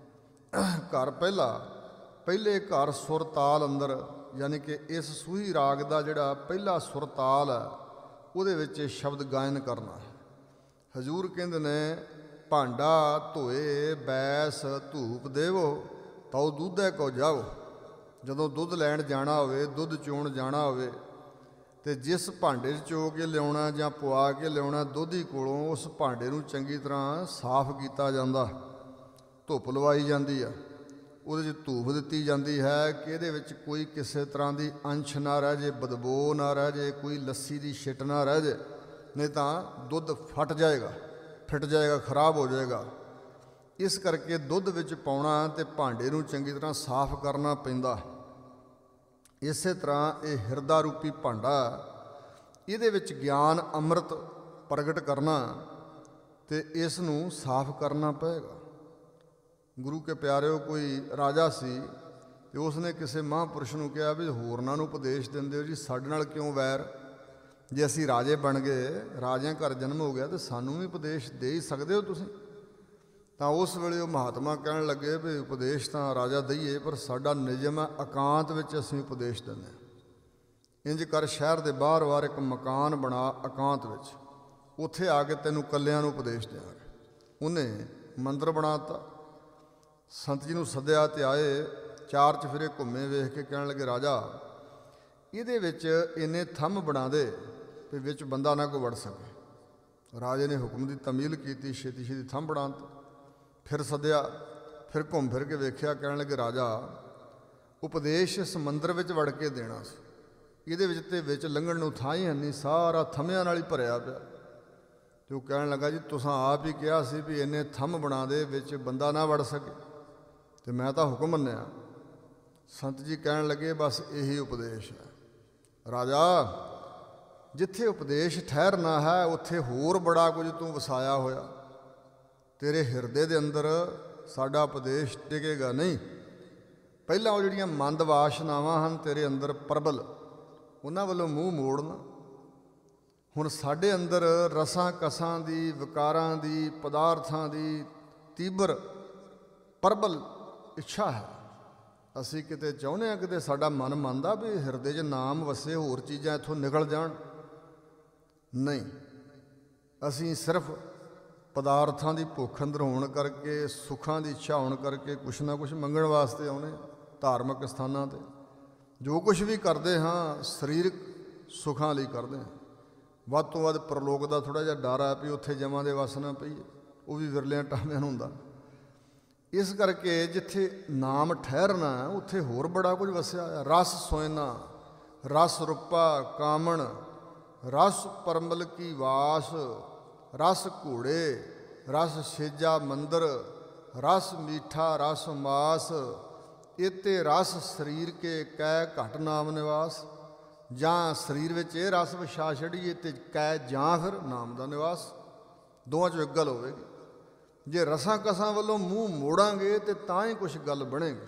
ਘਰ ਪਹਿਲਾ, ਪਹਿਲੇ ਘਰ ਸੁਰ ਤਾਲ ਅੰਦਰ, ਯਾਨੀ ਕਿ ਇਸ ਸੂਹੀ ਰਾਗ ਦਾ ਜਿਹੜਾ ਪਹਿਲਾ ਸੁਰ ਤਾਲ ਹੈ, ਉਹਦੇ ਵਿੱਚ ਸ਼ਬਦ ਗਾਇਨ ਕਰਨਾ ਹੈ। ਹਜ਼ੂਰ ਕਹਿੰਦੇ ਨੇ, ਭਾਂਡਾ ਧੋਏ ਬੈਸ ਧੂਪ ਦੇਵੋ, ਤਉ ਦੁੱਧੇ ਕੋ ਜਾਓ। ਜਦੋਂ ਦੁੱਧ ਲੈਣ ਜਾਣਾ ਹੋਵੇ, ਦੁੱਧ ਚੋਣ ਜਾਣਾ ਹੋਵੇ, ਅਤੇ ਜਿਸ ਭਾਂਡੇ 'ਚ ਚੋ ਕੇ ਲਿਆਉਣਾ ਜਾਂ ਪੁਆ ਕੇ ਲਿਆਉਣਾ ਦੁੱਧੀ ਕੋਲੋਂ, ਉਸ ਭਾਂਡੇ ਨੂੰ ਚੰਗੀ ਤਰ੍ਹਾਂ ਸਾਫ਼ ਕੀਤਾ ਜਾਂਦਾ, ਧੁੱਪ ਲਵਾਈ ਜਾਂਦੀ ਆ, ਉਹਦੇ 'ਚ ਧੂਫ ਦਿੱਤੀ ਜਾਂਦੀ ਹੈ ਕਿ ਇਹਦੇ ਵਿੱਚ ਕੋਈ ਕਿਸੇ ਤਰ੍ਹਾਂ ਦੀ ਅੰਸ਼ ਨਾ ਰਹਿ ਜੇ, ਬਦਬੋ ਨਾ ਰਹਿ ਜੇ, ਕੋਈ ਲੱਸੀ ਦੀ ਛਿੱਟ ਨਾ ਰਹਿ ਜੇ, ਨਹੀਂ ਤਾਂ ਦੁੱਧ ਫਟ ਜਾਏਗਾ, ਫਿੱਟ ਜਾਏਗਾ, ਖਰਾਬ ਹੋ ਜਾਏਗਾ। ਇਸ ਕਰਕੇ ਦੁੱਧ ਵਿੱਚ ਪਾਉਣਾ ਅਤੇ ਭਾਂਡੇ ਨੂੰ ਚੰਗੀ ਤਰ੍ਹਾਂ ਸਾਫ਼ ਕਰਨਾ ਪੈਂਦਾ। ਇਸੇ ਤਰ੍ਹਾਂ ਇਹ ਹਿਰਦਾ ਰੂਪੀ ਭਾਂਡਾ, ਇਹਦੇ ਵਿੱਚ ਗਿਆਨ ਅੰਮ੍ਰਿਤ ਪ੍ਰਗਟ ਕਰਨਾ ਅਤੇ ਇਸ ਨੂੰ ਸਾਫ਼ ਕਰਨਾ ਪਏਗਾ। ਗੁਰੂ ਕੇ ਪਿਆਰਿਓ, ਕੋਈ ਰਾਜਾ ਸੀ, ਤੇ ਉਸਨੇ ਕਿਸੇ ਮਹਾਂਪੁਰਸ਼ ਨੂੰ ਕਿਹਾ ਵੀ ਹੋਰਨਾਂ ਨੂੰ ਉਪਦੇਸ਼ ਦਿੰਦੇ ਹੋ ਜੀ, ਸਾਡੇ ਨਾਲ ਕਿਉਂ ਵੈਰ? ਜੇ ਅਸੀਂ ਰਾਜੇ ਬਣ ਗਏ, ਰਾਜਿਆਂ ਘਰ ਜਨਮ ਹੋ ਗਿਆ, ਤੇ ਸਾਨੂੰ ਵੀ ਉਪਦੇਸ਼ ਦੇ ਹੀ ਸਕਦੇ ਹੋ ਤੁਸੀਂ। ਤਾਂ ਉਸ ਵੇਲੇ ਉਹ ਮਹਾਤਮਾ ਕਹਿਣ ਲੱਗੇ ਵੀ ਉਪਦੇਸ਼ ਤਾਂ ਰਾਜਾ ਦਈਏ, ਪਰ ਸਾਡਾ ਨਿਯਮ ਹੈ ਇਕਾਂਤ ਵਿੱਚ ਅਸੀਂ ਉਪਦੇਸ਼ ਦਿੰਦੇ ਹਾਂ। ਇੰਜ ਕਰ, ਸ਼ਹਿਰ ਦੇ ਬਾਹਰ ਇੱਕ ਮਕਾਨ ਬਣਾ ਇਕਾਂਤ ਵਿੱਚ, ਉੱਥੇ ਆ ਕੇ ਤੈਨੂੰ ਇਕੱਲਿਆਂ ਨੂੰ ਉਪਦੇਸ਼ ਦਿਆਂਗੇ। ਉਹਨੇ ਮੰਦਰ ਬਣਾ ਤਾ, ਸੰਤ ਜੀ ਨੂੰ ਸੱਦਿਆ ਤੇ ਆਏ, ਚਾਰ ਚਫੇਰੇ ਘੁੰਮੇ, ਵੇਖ ਕੇ ਕਹਿਣ ਲੱਗੇ ਰਾਜਾ ਇਹਦੇ ਵਿੱਚ ਇੰਨੇ ਥੰਮ ਬਣਾ ਦੇ ਵੀ ਵਿੱਚ ਬੰਦਾ ਨਾ ਕੋਈ ਵੜ ਸਕੇ। ਰਾਜੇ ਨੇ ਹੁਕਮ ਦੀ ਤਮੀਲ ਕੀਤੀ, ਛੇਤੀ ਛੇਤੀ ਥੰਮ ਬਣਾ ਤਾ। ਫਿਰ ਸੱਦਿਆ, ਫਿਰ ਘੁੰਮ ਫਿਰ ਕੇ ਵੇਖਿਆ, ਕਹਿਣ ਲੱਗੇ ਰਾਜਾ ਉਪਦੇਸ਼ ਇਸ ਮੰਦਰ ਵਿੱਚ ਵੜ ਕੇ ਦੇਣਾ ਸੀ, ਇਹਦੇ ਵਿੱਚ ਤੇ ਵਿੱਚ ਲੰਘਣ ਨੂੰ ਥਾਂ ਹੀ ਹੈ ਨਹੀਂ, ਸਾਰਾ ਥੰਮਿਆਂ ਨਾਲ ਹੀ ਭਰਿਆ ਪਿਆ। ਤੇ ਉਹ ਕਹਿਣ ਲੱਗਾ ਜੀ ਤੁਸਾਂ ਆਪ ਹੀ ਕਿਹਾ ਸੀ ਵੀ ਇੰਨੇ ਥੰਮ ਬਣਾ ਦੇ ਵਿੱਚ ਬੰਦਾ ਨਾ ਵੜ ਸਕੇ, ਤੇ ਮੈਂ ਤਾਂ ਹੁਕਮ ਮੰਨਿਆ। ਸੰਤ ਜੀ ਕਹਿਣ ਲੱਗੇ ਬਸ ਇਹੀ ਉਪਦੇਸ਼ ਹੈ ਰਾਜਾ, ਜਿੱਥੇ ਉਪਦੇਸ਼ ਠਹਿਰਨਾ ਹੈ ਉੱਥੇ ਹੋਰ ਬੜਾ ਕੁਝ ਤੂੰ ਵਸਾਇਆ ਹੋਇਆ। ਤੇਰੇ ਹਿਰਦੇ ਦੇ ਅੰਦਰ ਸਾਡਾ ਉਪਦੇਸ਼ ਟਿਕੇਗਾ ਨਹੀਂ। ਪਹਿਲਾਂ ਉਹ ਜਿਹੜੀਆਂ ਮੰਦ ਵਾਸ਼ਨਾਵਾਂ ਹਨ ਤੇਰੇ ਅੰਦਰ ਪ੍ਰਬਲ, ਉਹਨਾਂ ਵੱਲੋਂ ਮੂੰਹ ਮੋੜਨਾ। ਹੁਣ ਸਾਡੇ ਅੰਦਰ ਰਸਾਂ ਕਸਾਂ ਦੀ, ਵਿਕਾਰਾਂ ਦੀ, ਪਦਾਰਥਾਂ ਦੀ ਤੀਬਰ ਪ੍ਰਬਲ ਇੱਛਾ ਹੈ। ਅਸੀਂ ਕਿਤੇ ਚਾਹੁੰਦੇ ਹਾਂ ਕਿਤੇ ਸਾਡਾ ਮਨ ਮੰਨਦਾ ਵੀ ਹਿਰਦੇ 'ਚ ਨਾਮ ਵਸੇ, ਹੋਰ ਚੀਜ਼ਾਂ ਇੱਥੋਂ ਨਿਕਲ ਜਾਣ। ਨਹੀਂ, ਅਸੀਂ ਸਿਰਫ ਪਦਾਰਥਾਂ ਦੀ ਭੁੱਖ ਅੰਦਰ ਹੋਣ ਕਰਕੇ, ਸੁੱਖਾਂ ਦੀ ਇੱਛਾ ਹੋਣ ਕਰਕੇ ਕੁਛ ਨਾ ਕੁਛ ਮੰਗਣ ਵਾਸਤੇ ਆਉਣੇ। ਧਾਰਮਿਕ ਸਥਾਨਾਂ 'ਤੇ ਜੋ ਕੁਛ ਵੀ ਕਰਦੇ ਹਾਂ ਸਰੀਰਕ ਸੁੱਖਾਂ ਲਈ ਕਰਦੇ ਹਾਂ। ਵੱਧ ਤੋਂ ਵੱਧ ਪ੍ਰਲੋਕ ਦਾ ਥੋੜ੍ਹਾ ਜਿਹਾ ਡਰ ਆ ਵੀ ਉੱਥੇ ਜਮਾਂ ਦੇ ਵਸ ਨਾ ਪਈਏ, ਉਹ ਵੀ ਵਿਰਲਿਆਂ ਟਾਹਮਿਆਂ ਨੂੰ ਹੁੰਦਾ। ਇਸ ਕਰਕੇ ਜਿੱਥੇ ਨਾਮ ਠਹਿਰਨਾ ਉੱਥੇ ਹੋਰ ਬੜਾ ਕੁਝ ਵਸਿਆ ਆ। ਰਸ ਸੋਇਨਾ, ਰਸ ਰੂਪਾ ਕਾਮਣ, ਰਸ ਪਰਮਲ ਕੀ ਵਾਸ, ਰਸ ਘੋੜੇ, ਰਸ ਛੇਜਾ ਮੰਦਰ, ਰਸ ਮੀਠਾ ਰਸ ਮਾਸ, ਇਤੇ ਰਸ ਸਰੀਰ ਕੇ ਕੈ ਘਟ ਨਾਮ ਨਿਵਾਸ। ਜਾਂ ਸਰੀਰ ਵਿੱਚ ਇਹ ਰਸ ਵਿਛਾ ਛੜੀਏ ਤੇ ਕੈ, ਜਾਂ ਫਿਰ ਨਾਮ ਦਾ ਨਿਵਾਸ। ਦੋਵਾਂ 'ਚੋਂ ਇੱਕ ਗੱਲ ਹੋਵੇਗੀ। ਜੇ ਰਸਾਂ ਕਸਾਂ ਵੱਲੋਂ ਮੂੰਹ ਮੋੜਾਂਗੇ ਤੇ ਤਾਂ ਹੀ ਕੁਛ ਗੱਲ ਬਣੇਗੀ।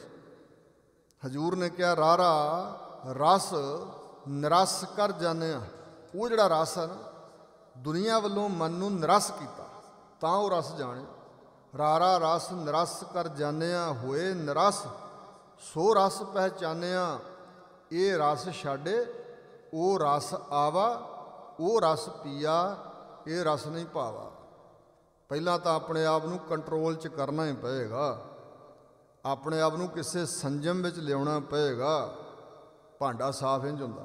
ਹਜ਼ੂਰ ਨੇ ਕਿਹਾ ਰਾਰਾ ਰਸ ਨਿਰਸ ਕਰ ਜਾਣਿਆ। ਉਹ ਜਿਹੜਾ ਰਸ ਹੈ ਨਾ, ਦੁਨੀਆ ਵੱਲੋਂ ਮਨ ਨੂੰ ਨਿਰਸ ਕੀਤਾ ਤਾਂ ਉਹ ਰਸ ਜਾਣੇ। ਰਾਰਾ ਰਸ ਨਿਰਸ ਕਰ ਜਾਣਿਆ, ਹੋਏ ਨਿਰਸ ਸੋ ਰਸ ਪਹਿਚਾਨਿਆ। ਇਹ ਰਸ ਛਾਡੇ ਉਹ ਰਸ ਆਵਾ, ਉਹ ਰਸ ਪੀਆ ਇਹ ਰਸ ਨਹੀਂ ਭਾਵਾ। ਪਹਿਲਾਂ ਤਾਂ ਆਪਣੇ ਆਪ ਨੂੰ ਕੰਟਰੋਲ 'ਚ ਕਰਨਾ ਹੀ ਪਏਗਾ, ਆਪਣੇ ਆਪ ਨੂੰ ਕਿਸੇ ਸੰਜਮ ਵਿੱਚ ਲਿਆਉਣਾ ਪਏਗਾ। ਭਾਂਡਾ ਸਾਫ਼ ਇੰਝ ਹੁੰਦਾ,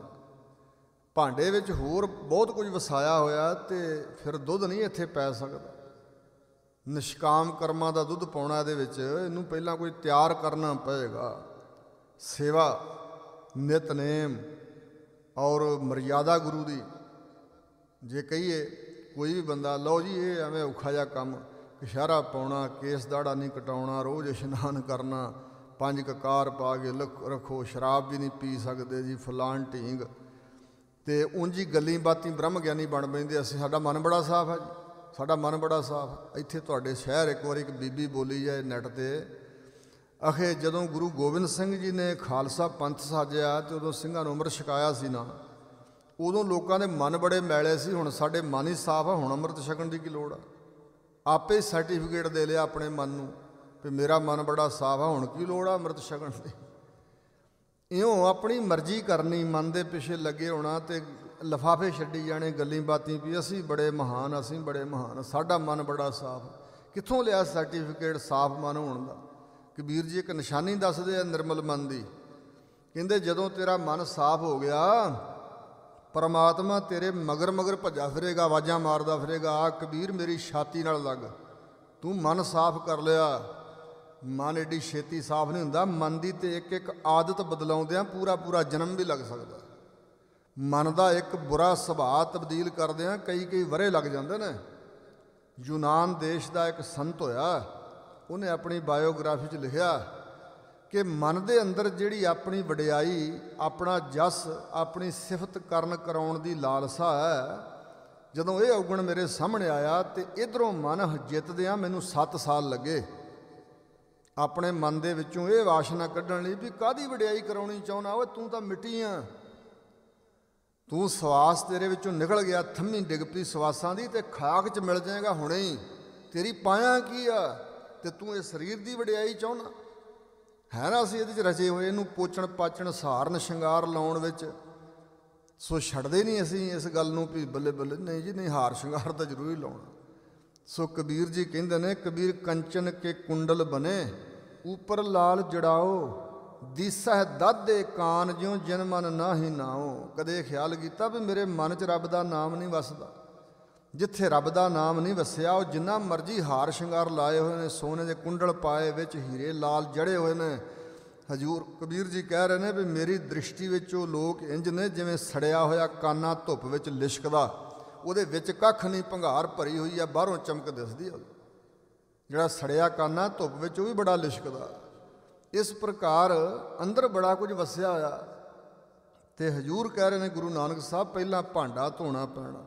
ਭਾਂਡੇ ਵਿੱਚ ਹੋਰ ਬਹੁਤ ਕੁਝ ਵਸਾਇਆ ਹੋਇਆ ਤੇ ਫਿਰ ਦੁੱਧ ਨਹੀਂ ਇੱਥੇ ਪੈ ਸਕਦਾ। ਨਿਸ਼ਕਾਮ ਕਰਮਾਂ ਦਾ ਦੁੱਧ ਪਾਉਣਾ ਇਹਦੇ ਵਿੱਚ, ਇਹਨੂੰ ਪਹਿਲਾਂ ਕੋਈ ਤਿਆਰ ਕਰਨਾ ਪਏਗਾ। ਸੇਵਾ, ਨਿਤਨੇਮ ਔਰ ਮਰਿਆਦਾ ਗੁਰੂ ਦੀ। ਜੇ ਕਹੀਏ ਕੋਈ ਵੀ ਬੰਦਾ ਲਓ ਜੀ ਇਹ ਐਵੇਂ ਔਖਾ ਜਿਹਾ ਕੰਮ, ਕਛਹਿਰਾ ਪਾਉਣਾ, ਕੇਸ ਦਾੜਾ ਨਹੀਂ ਕਟਾਉਣਾ, ਰੋਜ਼ ਇਸ਼ਨਾਨ ਕਰਨਾ, 5 ਕਕਾਰ ਪਾ ਕੇ ਰੱਖੋ, ਸ਼ਰਾਬ ਵੀ ਨਹੀਂ ਪੀ ਸਕਦੇ ਜੀ, ਫਲਾਣ ਢੀਂਗ, ਤੇ ਉਂਝ ਹੀ ਗੱਲੀ ਬਾਤੀ ਬ੍ਰਹਮ ਗਿਆਨੀ ਬਣ ਪੈਂਦੇ। ਅਸੀਂ ਸਾਡਾ ਮਨ ਬੜਾ ਸਾਫ਼ ਹੈ ਜੀ, ਸਾਡਾ ਮਨ ਬੜਾ ਸਾਫ਼। ਇੱਥੇ ਤੁਹਾਡੇ ਸ਼ਹਿਰ ਇੱਕ ਵਾਰੀ ਇੱਕ ਬੀਬੀ ਬੋਲੀ ਜਾਏ ਨੈੱਟ 'ਤੇ, ਅਖੇ ਜਦੋਂ ਗੁਰੂ ਗੋਬਿੰਦ ਸਿੰਘ ਜੀ ਨੇ ਖਾਲਸਾ ਪੰਥ ਸਾਜਿਆ ਤੇ ਉਦੋਂ ਸਿੰਘਾਂ ਨੂੰ ਅੰਮ੍ਰਿਤ ਛਕਾਇਆ ਸੀ ਨਾ, ਉਦੋਂ ਲੋਕਾਂ ਦੇ ਮਨ ਬੜੇ ਮੈਲੇ ਸੀ। ਹੁਣ ਸਾਡੇ ਮਨ ਹੀ ਸਾਫ਼ ਆ, ਹੁਣ ਅੰਮ੍ਰਿਤ ਛਕਣ ਦੀ ਕੀ ਲੋੜ ਆ? ਆਪੇ ਸਰਟੀਫਿਕੇਟ ਦੇ ਲਿਆ ਆਪਣੇ ਮਨ ਨੂੰ ਵੀ ਮੇਰਾ ਮਨ ਬੜਾ ਸਾਫ਼ ਆ, ਹੁਣ ਕੀ ਲੋੜ ਆ ਅੰਮ੍ਰਿਤ ਛਕਣ ਦੀ? ਇਉਂ ਆਪਣੀ ਮਰਜ਼ੀ ਕਰਨੀ, ਮਨ ਦੇ ਪਿੱਛੇ ਲੱਗੇ ਹੋਣਾ ਤੇ ਲਿਫਾਫੇ ਛੱਡੀ ਜਾਣੇ, ਗੱਲੀ ਬਾਤੀ ਵੀ ਅਸੀਂ ਬੜੇ ਮਹਾਨ, ਅਸੀਂ ਬੜੇ ਮਹਾਨ, ਸਾਡਾ ਮਨ ਬੜਾ ਸਾਫ਼। ਕਿੱਥੋਂ ਲਿਆ ਸਰਟੀਫਿਕੇਟ ਸਾਫ਼ ਮਨ ਹੋਣ ਦਾ? ਕਬੀਰ ਜੀ ਇੱਕ ਨਿਸ਼ਾਨੀ ਦੱਸਦੇ ਆ ਨਿਰਮਲ ਮਨ ਦੀ। ਕਹਿੰਦੇ ਜਦੋਂ ਤੇਰਾ ਮਨ ਸਾਫ਼ ਹੋ ਗਿਆ, ਪਰਮਾਤਮਾ ਤੇਰੇ ਮਗਰ ਮਗਰ ਭੱਜਾ ਫਿਰੇਗਾ, ਆਵਾਜ਼ਾਂ ਮਾਰਦਾ ਫਿਰੇਗਾ, ਆ ਕਬੀਰ ਮੇਰੀ ਛਾਤੀ ਨਾਲ ਲੱਗ। ਤੂੰ ਮਨ ਸਾਫ਼ ਕਰ ਲਿਆ। ਮਨ ਐਡੀ ਛੇਤੀ ਸਾਫ਼ ਨਹੀਂ ਹੁੰਦਾ। ਮਨ ਦੀ ਤੇ ਇੱਕ ਇੱਕ ਆਦਤ ਬਦਲਾਉਂਦਿਆਂ ਪੂਰਾ ਪੂਰਾ ਜਨਮ ਵੀ ਲੱਗ ਸਕਦਾ। ਮਨ ਦਾ ਇੱਕ ਬੁਰਾ ਸੁਭਾਅ ਤਬਦੀਲ ਕਰਦਿਆਂ ਕਈ ਵਰ੍ਹੇ ਲੱਗ ਜਾਂਦੇ ਨੇ। ਯੂਨਾਨ ਦੇਸ਼ ਦਾ ਇੱਕ ਸੰਤ ਹੋਇਆ, ਉਹਨੇ ਆਪਣੀ ਬਾਇਓਗ੍ਰਾਫੀ 'ਚ ਲਿਖਿਆ ਕਿ ਮਨ ਦੇ ਅੰਦਰ ਜਿਹੜੀ ਆਪਣੀ ਵਡਿਆਈ, ਆਪਣਾ ਜਸ, ਆਪਣੀ ਸਿਫਤ ਕਰਾਉਣ ਦੀ ਲਾਲਸਾ ਹੈ, ਜਦੋਂ ਇਹ ਔਗਣ ਮੇਰੇ ਸਾਹਮਣੇ ਆਇਆ ਤੇ ਇੱਧਰੋਂ ਮਨ ਜਿੱਤਦਿਆਂ ਮੈਨੂੰ 7 ਸਾਲ ਲੱਗੇ। ਆਪਣੇ ਮਨ ਦੇ ਵਿੱਚੋਂ ਇਹ ਵਾਸ਼ਨਾ ਕੱਢਣ ਲਈ ਵੀ ਕਾਹਦੀ ਵਡਿਆਈ ਕਰਾਉਣੀ ਚਾਹੁੰਦਾ। ਓਏ ਤੂੰ ਤਾਂ ਮਿੱਟੀ ਆ, ਤੂੰ ਸਵਾਸ ਤੇਰੇ ਵਿੱਚੋਂ ਨਿਕਲ ਗਿਆ, ਥੰਮੀ ਡਿੱਗ ਪਈ ਸਵਾਸਾਂ ਦੀ, ਤੇ ਖਾਕ 'ਚ ਮਿਲ ਜਾਏਗਾ ਹੁਣੇ ਹੀ। ਤੇਰੀ ਪਾਇਆ ਕੀ ਆ, ਤੇ ਤੂੰ ਇਹ ਸਰੀਰ ਦੀ ਵਡਿਆਈ ਚਾਹੁੰਦਾ ਹੈ ਨਾ। ਅਸੀਂ ਇਹਦੇ 'ਚ ਰਚੇ ਹੋਏ, ਇਹਨੂੰ ਪੋਚਣ ਪਾਚਣ ਸਹਾਰਨ ਸ਼ਿੰਗਾਰ ਲਾਉਣ ਵਿੱਚ ਸੋ ਛੱਡਦੇ ਨਹੀਂ ਅਸੀਂ ਇਸ ਗੱਲ ਨੂੰ ਵੀ ਬੱਲੇ ਬੱਲੇ। ਨਹੀਂ ਜੀ ਨਹੀਂ, ਹਾਰ ਸ਼ਿੰਗਾਰ ਤਾਂ ਜ਼ਰੂਰੀ ਲਾਉਣਾ। ਸੋ ਕਬੀਰ ਜੀ ਕਹਿੰਦੇ ਨੇ, ਕਬੀਰ ਕੰਚਨ ਕੇ ਕੁੰਡਲ ਬਨੇ ਉਪਰ ਲਾਲ ਜੜਾਓ, ਦੀਸਾ ਦਾਦੇ ਕਾਨ ਜਿਉਂ ਜਿਨ ਮਨ ਨਾਹੀ ਨਾਓ। ਕਦੇ ਖਿਆਲ ਕੀਤਾ ਵੀ ਮੇਰੇ ਮਨ 'ਚ ਰੱਬ ਦਾ ਨਾਮ ਨਹੀਂ ਵਸਦਾ। ਜਿੱਥੇ ਰੱਬ ਦਾ ਨਾਮ ਨਹੀਂ ਵਸਿਆ, ਉਹ ਜਿੰਨਾ ਮਰਜ਼ੀ ਹਾਰ ਸ਼ਿੰਗਾਰ ਲਾਏ ਹੋਏ ਨੇ, ਸੋਨੇ ਦੇ ਕੁੰਡਲ ਪਾਏ, ਵਿੱਚ ਹੀਰੇ ਲਾਲ ਜੜੇ ਹੋਏ ਨੇ। ਹਜ਼ੂਰ ਕਬੀਰ ਜੀ ਕਹਿ ਰਹੇ ਨੇ ਵੀ ਮੇਰੀ ਦ੍ਰਿਸ਼ਟੀ ਵਿੱਚ ਉਹ ਲੋਕ ਇੰਜ ਨੇ ਜਿਵੇਂ ਸੜਿਆ ਹੋਇਆ ਕਾਨਾ ਧੁੱਪ ਵਿੱਚ ਲਿਸ਼ਕਦਾ, ਉਹਦੇ ਵਿੱਚ ਕੱਖ ਨਹੀਂ, ਭੰਗਾਰ ਭਰੀ ਹੋਈ ਆ, ਬਾਹਰੋਂ ਚਮਕ ਦਿਸਦੀ ਆ। ਜਿਹੜਾ ਸੜਿਆ ਕਾਨਾ ਧੁੱਪ ਵਿੱਚ ਉਹ ਵੀ ਬੜਾ ਲਿਸ਼ਕਦਾ। ਇਸ ਪ੍ਰਕਾਰ ਅੰਦਰ ਬੜਾ ਕੁਝ ਵਸਿਆ ਹੋਇਆ। ਤੇ ਹਜ਼ੂਰ ਕਹਿ ਰਹੇ ਨੇ ਗੁਰੂ ਨਾਨਕ ਸਾਹਿਬ, ਪਹਿਲਾਂ ਭਾਂਡਾ ਧੋਣਾ ਪੈਣਾ,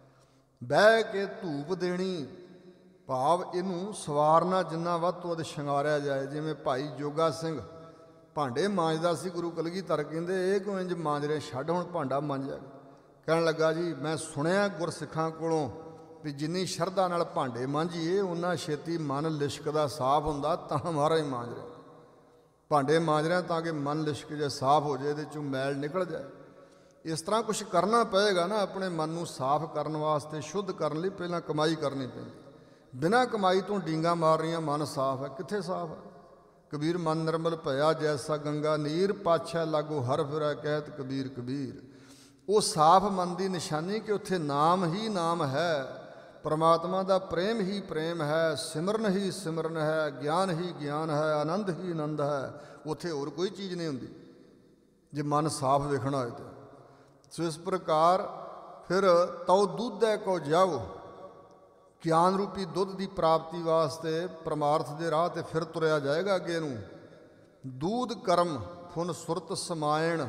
ਬਹਿ ਕੇ ਧੂਪ ਦੇਣੀ, ਭਾਵ ਇਹਨੂੰ ਸਵਾਰਨਾ, ਜਿੰਨਾ ਵੱਧ ਤੋਂ ਵੱਧ ਸ਼ਿੰਗਾਰਿਆ ਜਾਏ। ਜਿਵੇਂ ਭਾਈ ਜੋਗਾ ਸਿੰਘ ਭਾਂਡੇ ਮਾਂਜਦਾ ਸੀ, ਗੁਰੂ ਕਲਗੀਧਰ ਕਹਿੰਦੇ ਇਹ ਕਿਉਂ ਇੰਜ ਮਾਂਜ ਰਹੇ, ਛੱਡ ਹੁਣ ਭਾਂਡਾ ਮਾਂਜਿਆ। ਕਹਿਣ ਲੱਗਾ ਜੀ ਮੈਂ ਸੁਣਿਆ ਗੁਰਸਿੱਖਾਂ ਕੋਲੋਂ ਵੀ ਜਿੰਨੀ ਸ਼ਰਧਾ ਨਾਲ ਭਾਂਡੇ ਮਾਂਜੀਏ ਉਨਾ ਛੇਤੀ ਮਨ ਲਿਸ਼ਕਦਾ ਸਾਫ਼ ਹੁੰਦਾ, ਤਾਂ ਮਹਾਰਾਜ ਮਾਂਜ ਰਿਹਾ, ਭਾਂਡੇ ਮਾਂਜ ਰਿਹਾ ਤਾਂ ਕਿ ਮਨ ਲਿਸ਼ਕ ਜੇ ਸਾਫ਼ ਹੋ ਜਾਏ, ਇਹਦੇ 'ਚੋਂ ਮੈਲ ਨਿਕਲ ਜਾਏ। ਇਸ ਤਰ੍ਹਾਂ ਕੁਛ ਕਰਨਾ ਪਏਗਾ ਨਾ ਆਪਣੇ ਮਨ ਨੂੰ ਸਾਫ਼ ਕਰਨ ਵਾਸਤੇ, ਸ਼ੁੱਧ ਕਰਨ ਲਈ ਪਹਿਲਾਂ ਕਮਾਈ ਕਰਨੀ ਪੈਂਦੀ। ਬਿਨਾਂ ਕਮਾਈ ਤੋਂ ਡੀਂਗਾ ਮਾਰ ਰਹੀਆਂ, ਮਨ ਸਾਫ਼ ਹੈ, ਕਿੱਥੇ ਸਾਫ਼ ਹੈ। ਕਬੀਰ ਮਨ ਨਿਰਮਲ ਭਇਆ ਜੈਸਾ ਗੰਗਾ ਨੀਰ, ਪਾਛੈ ਲਾਗੋ ਹਰ ਫਿਰੈ ਕਹਿਤ ਕਬੀਰ ਕਬੀਰ। ਉਹ ਸਾਫ਼ ਮਨ ਦੀ ਨਿਸ਼ਾਨੀ ਕਿ ਉੱਥੇ ਨਾਮ ਹੀ ਨਾਮ ਹੈ, ਪਰਮਾਤਮਾ ਦਾ ਪ੍ਰੇਮ ਹੀ ਪ੍ਰੇਮ ਹੈ, ਸਿਮਰਨ ਹੀ ਸਿਮਰਨ ਹੈ, ਗਿਆਨ ਹੀ ਗਿਆਨ ਹੈ, ਆਨੰਦ ਹੀ ਆਨੰਦ ਹੈ। ਉੱਥੇ ਹੋਰ ਕੋਈ ਚੀਜ਼ ਨਹੀਂ ਹੁੰਦੀ ਜੇ ਮਨ ਸਾਫ਼ ਵੇਖਣਾ ਹੋਏ ਤਾਂ। ਸੋ ਇਸ ਪ੍ਰਕਾਰ ਫਿਰ ਤਉ ਦੁੱਧੈ ਕੋ ਜਾਓ, ਗਿਆਨ ਰੂਪੀ ਦੁੱਧ ਦੀ ਪ੍ਰਾਪਤੀ ਵਾਸਤੇ ਪਰਮਾਰਥ ਦੇ ਰਾਹ 'ਤੇ ਫਿਰ ਤੁਰਿਆ ਜਾਏਗਾ ਅੱਗੇ ਨੂੰ। ਦੂਧ ਕਰਮ ਫੁਨ ਸੁਰਤ ਸਮਾਇਣ,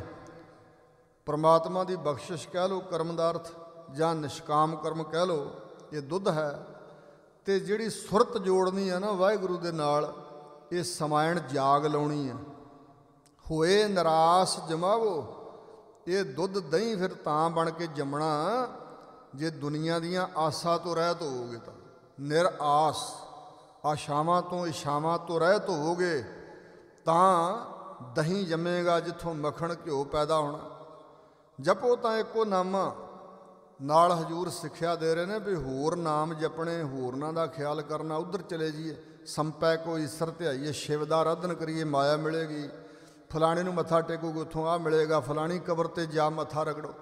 ਪਰਮਾਤਮਾ ਦੀ ਬਖਸ਼ਿਸ਼ ਕਹਿ ਲਓ ਕਰਮ ਦਾ ਅਰਥ, ਜਾਂ ਨਿਸ਼ਕਾਮ ਕਰਮ ਕਹਿ ਲਓ, ਇਹ ਦੁੱਧ ਹੈ। ਅਤੇ ਜਿਹੜੀ ਸੁਰਤ ਜੋੜਨੀ ਹੈ ਨਾ ਵਾਹਿਗੁਰੂ ਦੇ ਨਾਲ, ਇਹ ਸਮਾਇਣ ਜਾਗ ਲਾਉਣੀ ਹੈ। ਹੋਏ ਨਿਰਾਸ ਜਮਾਵੋ, ਇਹ ਦੁੱਧ ਦਹੀਂ ਫਿਰ ਤਾਂ ਬਣ ਕੇ ਜੰਮਣਾ ਜੇ ਦੁਨੀਆ ਦੀਆਂ ਆਸਾਂ ਤੋਂ ਰਹਿਤ ਹੋਵੋਗੇ ਤਾਂ। ਨਿਰਾਸ, ਆਸ਼ਾਵਾਂ ਤੋਂ ਇਸ਼ਾਵਾਂ ਤੋਂ ਰਹਿਤ ਹੋਵੋਗੇ ਤਾਂ ਦਹੀਂ ਜੰਮੇਗਾ, ਜਿੱਥੋਂ ਮੱਖਣ ਘਿਓ ਪੈਦਾ ਹੋਣਾ। ਜਪੋ ਤਾਂ ਇੱਕੋ ਨਾਮਾ। ਨਾਲ ਹਜ਼ੂਰ ਸਿੱਖਿਆ ਦੇ ਰਹੇ ਨੇ ਵੀ ਹੋਰ ਨਾਮ ਜਪਣੇ, ਹੋਰਨਾਂ ਦਾ ਖਿਆਲ ਕਰਨਾ, ਉੱਧਰ ਚਲੇ ਜਾਈਏ, ਸੰਪੈ ਕੋ ਈਸਰ ਧਿਆਈਏ, ਸ਼ਿਵ ਦਾ ਆਰਾਧਨ ਕਰੀਏ, ਮਾਇਆ ਮਿਲੇਗੀ, ਫਲਾਣੇ ਨੂੰ ਮੱਥਾ ਟੇਕੋਗੇ ਉੱਥੋਂ ਆਹ ਮਿਲੇਗਾ, ਫਲਾਣੀ ਕਬਰ 'ਤੇ ਜਾ ਮੱਥਾ ਰਗੜੋ।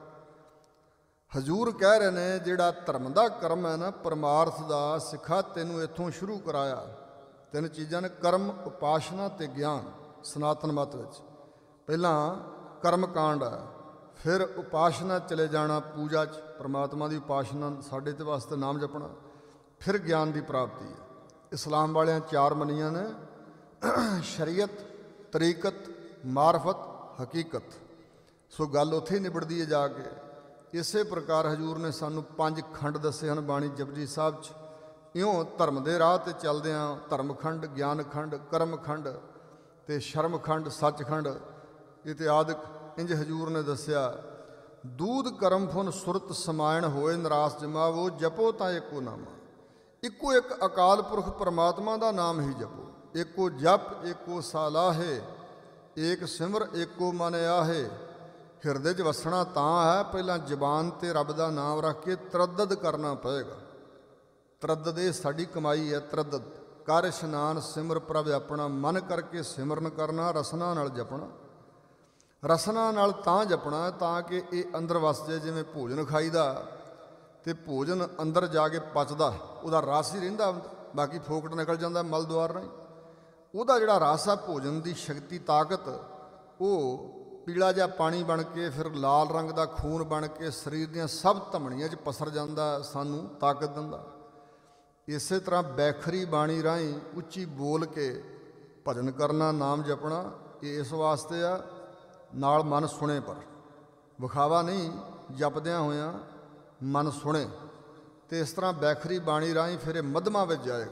ਹਜ਼ੂਰ ਕਹਿ ਰਹੇ ਨੇ ਜਿਹੜਾ ਧਰਮ ਦਾ ਕਰਮ ਹੈ ਨਾ, ਪਰਮਾਰਥ ਦਾ, ਸਿੱਖਾ ਤੈਨੂੰ ਇੱਥੋਂ ਸ਼ੁਰੂ ਕਰਾਇਆ। ਤਿੰਨ ਚੀਜ਼ਾਂ ਨੇ, ਕਰਮ, ਉਪਾਸ਼ਨਾ ਅਤੇ ਗਿਆਨ। ਸਨਾਤਨ ਮਤ ਵਿੱਚ ਪਹਿਲਾਂ ਕਰਮ ਕਾਂਡ ਹੈ, ਫਿਰ ਉਪਾਸ਼ਨਾ ਚਲੇ ਜਾਣਾ ਪੂਜਾ 'ਚ, ਪਰਮਾਤਮਾ ਦੀ ਉਪਾਸ਼ਨਾ, ਸਾਡੇ ਤੇ ਵਾਸਤੇ ਨਾਮ ਜਪਣਾ, ਫਿਰ ਗਿਆਨ ਦੀ ਪ੍ਰਾਪਤੀ ਹੈ। ਇਸਲਾਮ ਵਾਲਿਆਂ ਚਾਰ ਮੰਨੀਆਂ ਨੇ, ਸ਼ਰੀਅਤ, ਤਰੀਕਤ, ਮਾਰਫਤ, ਹਕੀਕਤ। ਸੋ ਗੱਲ ਉੱਥੇ ਹੀ ਨਿਬੜਦੀ ਹੈ ਜਾ ਕੇ। ਇਸੇ ਪ੍ਰਕਾਰ ਹਜ਼ੂਰ ਨੇ ਸਾਨੂੰ 5 ਖੰਡ ਦੱਸੇ ਹਨ ਬਾਣੀ ਜਪਜੀ ਸਾਹਿਬ 'ਚ। ਇਉਂ ਧਰਮ ਦੇ ਰਾਹ 'ਤੇ ਚੱਲਦਿਆਂ ਧਰਮ ਖੰਡ, ਗਿਆਨ ਖੰਡ, ਕਰਮ ਖੰਡ ਅਤੇ ਸ਼ਰਮ ਖੰਡ, ਸੱਚ ਖੰਡ ਇਤਿਆਦਿਕ ਇੰਜ ਹਜ਼ੂਰ ਨੇ ਦੱਸਿਆ। ਦੂਧ ਕਰਮ ਫੁਨ ਸੁਰਤ ਸਮਾਇਣ ਹੋਏ ਨਿਰਾਸ ਜਮਾਵੋ, ਜਪੋ ਤਾਂ ਇੱਕੋ ਨਾਮਾ। ਇੱਕੋ ਇੱਕ ਅਕਾਲ ਪੁਰਖ ਪਰਮਾਤਮਾ ਦਾ ਨਾਮ ਹੀ ਜਪੋ। ਏਕੋ ਜਪ ਏਕੋ ਸਾਲਾਹੇ, ਏਕ ਸਿਮਰ ਏਕੋ ਮਨ ਆਹੇ। ਹਿਰਦੇ 'ਚ ਵਸਣਾ ਤਾਂ ਹੈ, ਪਹਿਲਾਂ ਜ਼ਬਾਨ 'ਤੇ ਰੱਬ ਦਾ ਨਾਮ ਰੱਖ ਕੇ ਤਰੱਦਦ ਕਰਨਾ ਪਏਗਾ। ਤਰੱਦਦ ਇਹ ਸਾਡੀ ਕਮਾਈ ਹੈ। ਤਰੱਦਦ ਕਰ ਇਸ਼ਨਾਨ ਸਿਮਰ ਪ੍ਰਭ ਆਪਣਾ, ਮਨ ਕਰਕੇ ਸਿਮਰਨ ਕਰਨਾ, ਰਸਨਾ ਨਾਲ ਜਪਣਾ। ਰਸਨਾ ਨਾਲ ਤਾਂ ਜਪਣਾ ਤਾਂ ਕਿ ਇਹ ਅੰਦਰ ਵਸ ਜਾਏ। ਜਿਵੇਂ ਭੋਜਨ ਖਾਈਦਾ ਅਤੇ ਭੋਜਨ ਅੰਦਰ ਜਾ ਕੇ ਪਚਦਾ, ਉਹਦਾ ਰਸ ਹੀ ਰਹਿੰਦਾ, ਬਾਕੀ ਫੋਕਟ ਨਿਕਲ ਜਾਂਦਾ ਮਲ ਦੁਆਰ ਰਾਹੀਂ। ਉਹਦਾ ਜਿਹੜਾ ਰਸ ਆ, ਭੋਜਨ ਦੀ ਸ਼ਕਤੀ, ਤਾਕਤ, ਉਹ ਪੀਲਾ ਜਿਹਾ ਪਾਣੀ ਬਣ ਕੇ ਫਿਰ ਲਾਲ ਰੰਗ ਦਾ ਖੂਨ ਬਣ ਕੇ ਸਰੀਰ ਦੀਆਂ ਸਭ ਧਮਣੀਆਂ 'ਚ ਪਸਰ ਜਾਂਦਾ, ਸਾਨੂੰ ਤਾਕਤ ਦਿੰਦਾ। ਇਸੇ ਤਰ੍ਹਾਂ ਬੈਖਰੀ ਬਾਣੀ ਰਾਹੀਂ ਉੱਚੀ ਬੋਲ ਕੇ ਭਜਨ ਕਰਨਾ, ਨਾਮ ਜਪਣਾ, ਇਹ ਇਸ ਵਾਸਤੇ ਆ ਨਾਲ ਮਨ ਸੁਣੇ, ਪਰ ਵਿਖਾਵਾ ਨਹੀਂ, ਜਪਦਿਆਂ ਹੋਇਆਂ ਮਨ ਸੁਣੇ। ਅਤੇ ਇਸ ਤਰ੍ਹਾਂ ਬੈਖਰੀ ਬਾਣੀ ਰਾਹੀਂ ਫਿਰ ਇਹ ਮੱਧਮਾਂ ਵਿੱਚ ਜਾਏਗਾ।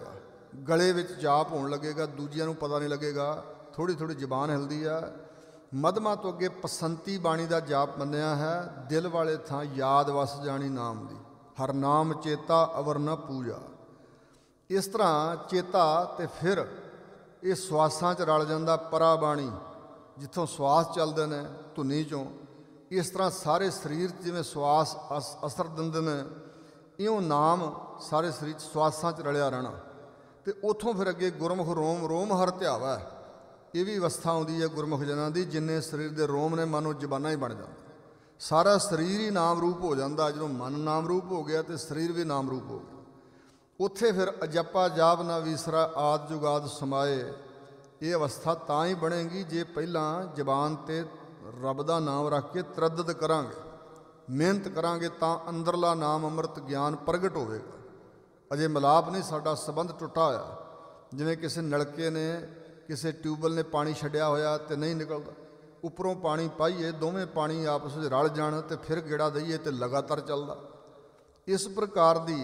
ਗਲੇ ਵਿੱਚ ਜਾਪ ਹੋਣ ਲੱਗੇਗਾ, ਦੂਜਿਆਂ ਨੂੰ ਪਤਾ ਨਹੀਂ ਲੱਗੇਗਾ, ਥੋੜ੍ਹੀ ਥੋੜ੍ਹੀ ਜ਼ਬਾਨ ਹਿਲਦੀ ਆ। ਮਧਮਾ ਤੋਂ ਅੱਗੇ ਪਸੰਤੀ ਬਾਣੀ ਦਾ ਜਾਪ ਮੰਨਿਆ ਹੈ, ਦਿਲ ਵਾਲੇ ਥਾਂ ਯਾਦ ਵਸ ਜਾਣੀ ਨਾਮ ਦੀ, ਹਰ ਨਾਮ ਚੇਤਾ ਅਵਰ ਨ ਪੂਜਾ। ਇਸ ਤਰ੍ਹਾਂ ਚੇਤਾ ਤੇ ਫਿਰ ਇਹ ਸਵਾਸਾਂ 'ਚ ਰਲ ਜਾਂਦਾ, ਪਰਾ ਬਾਣੀ ਜਿੱਥੋਂ ਸਵਾਸ ਚੱਲਦੇ ਨੇ ਧੁਨੀ 'ਚੋਂ, ਇਸ ਤਰ੍ਹਾਂ ਸਾਰੇ ਸਰੀਰ 'ਚ ਜਿਵੇਂ ਸਵਾਸ ਅਸਰ ਦਿੰਦੇ ਨੇ, ਇਉਂ ਨਾਮ ਸਾਰੇ ਸਰੀਰ 'ਚ ਸਵਾਸਾਂ 'ਚ ਰਲਿਆ ਰਹਿਣਾ। ਅਤੇ ਉੱਥੋਂ ਫਿਰ ਅੱਗੇ ਗੁਰਮੁਖ ਰੋਮ ਰੋਮ ਹਰ ਧਿਆਵਾ, ਇਹ ਵੀ ਅਵਸਥਾ ਆਉਂਦੀ ਹੈ ਗੁਰਮੁਖ ਜਨਾਂ ਦੀ, ਜਿੰਨੇ ਸਰੀਰ ਦੇ ਰੋਮ ਨੇ ਮਨ ਉਹ ਜ਼ਬਾਨਾਂ ਹੀ ਬਣ ਜਾਂਦਾ, ਸਾਰਾ ਸਰੀਰ ਹੀ ਨਾਮ ਰੂਪ ਹੋ ਜਾਂਦਾ। ਜਦੋਂ ਮਨ ਨਾਮ ਰੂਪ ਹੋ ਗਿਆ ਅਤੇ ਸਰੀਰ ਵੀ ਨਾਮ ਰੂਪ ਹੋ ਗਿਆ। ਉੱਥੇ ਫਿਰ ਅਜੱਪਾ ਜਾਪ ਨਾ ਵੀਸਰਾ ਆਦ ਜੁਗਾਦ ਸਮਾਏ, ਇਹ ਅਵਸਥਾ ਤਾਂ ਹੀ ਬਣੇਗੀ ਜੇ ਪਹਿਲਾਂ ਜ਼ਬਾਨ 'ਤੇ ਰੱਬ ਦਾ ਨਾਮ ਰੱਖ ਕੇ ਤਰੱਦਦ ਕਰਾਂਗੇ, ਮਿਹਨਤ ਕਰਾਂਗੇ, ਤਾਂ ਅੰਦਰਲਾ ਨਾਮ ਅੰਮ੍ਰਿਤ ਗਿਆਨ ਪ੍ਰਗਟ ਹੋਵੇਗਾ। ਅਜੇ ਮਿਲਾਪ ਨਹੀਂ, ਸਾਡਾ ਸੰਬੰਧ ਟੁੱਟਾ ਹੋਇਆ। ਜਿਵੇਂ ਕਿਸੇ ਨਲਕੇ ਨੇ, ਕਿਸੇ ਟਿਊਬਵੈੱਲ ਨੇ ਪਾਣੀ ਛੱਡਿਆ ਹੋਇਆ ਅਤੇ ਨਹੀਂ ਨਿਕਲਦਾ, ਉੱਪਰੋਂ ਪਾਣੀ ਪਾਈਏ, ਦੋਵੇਂ ਪਾਣੀ ਆਪਸ ਵਿੱਚ ਰਲ ਜਾਣ ਅਤੇ ਫਿਰ ਗੇੜਾ ਦਈਏ ਅਤੇ ਲਗਾਤਾਰ ਚੱਲਦਾ। ਇਸ ਪ੍ਰਕਾਰ ਦੀ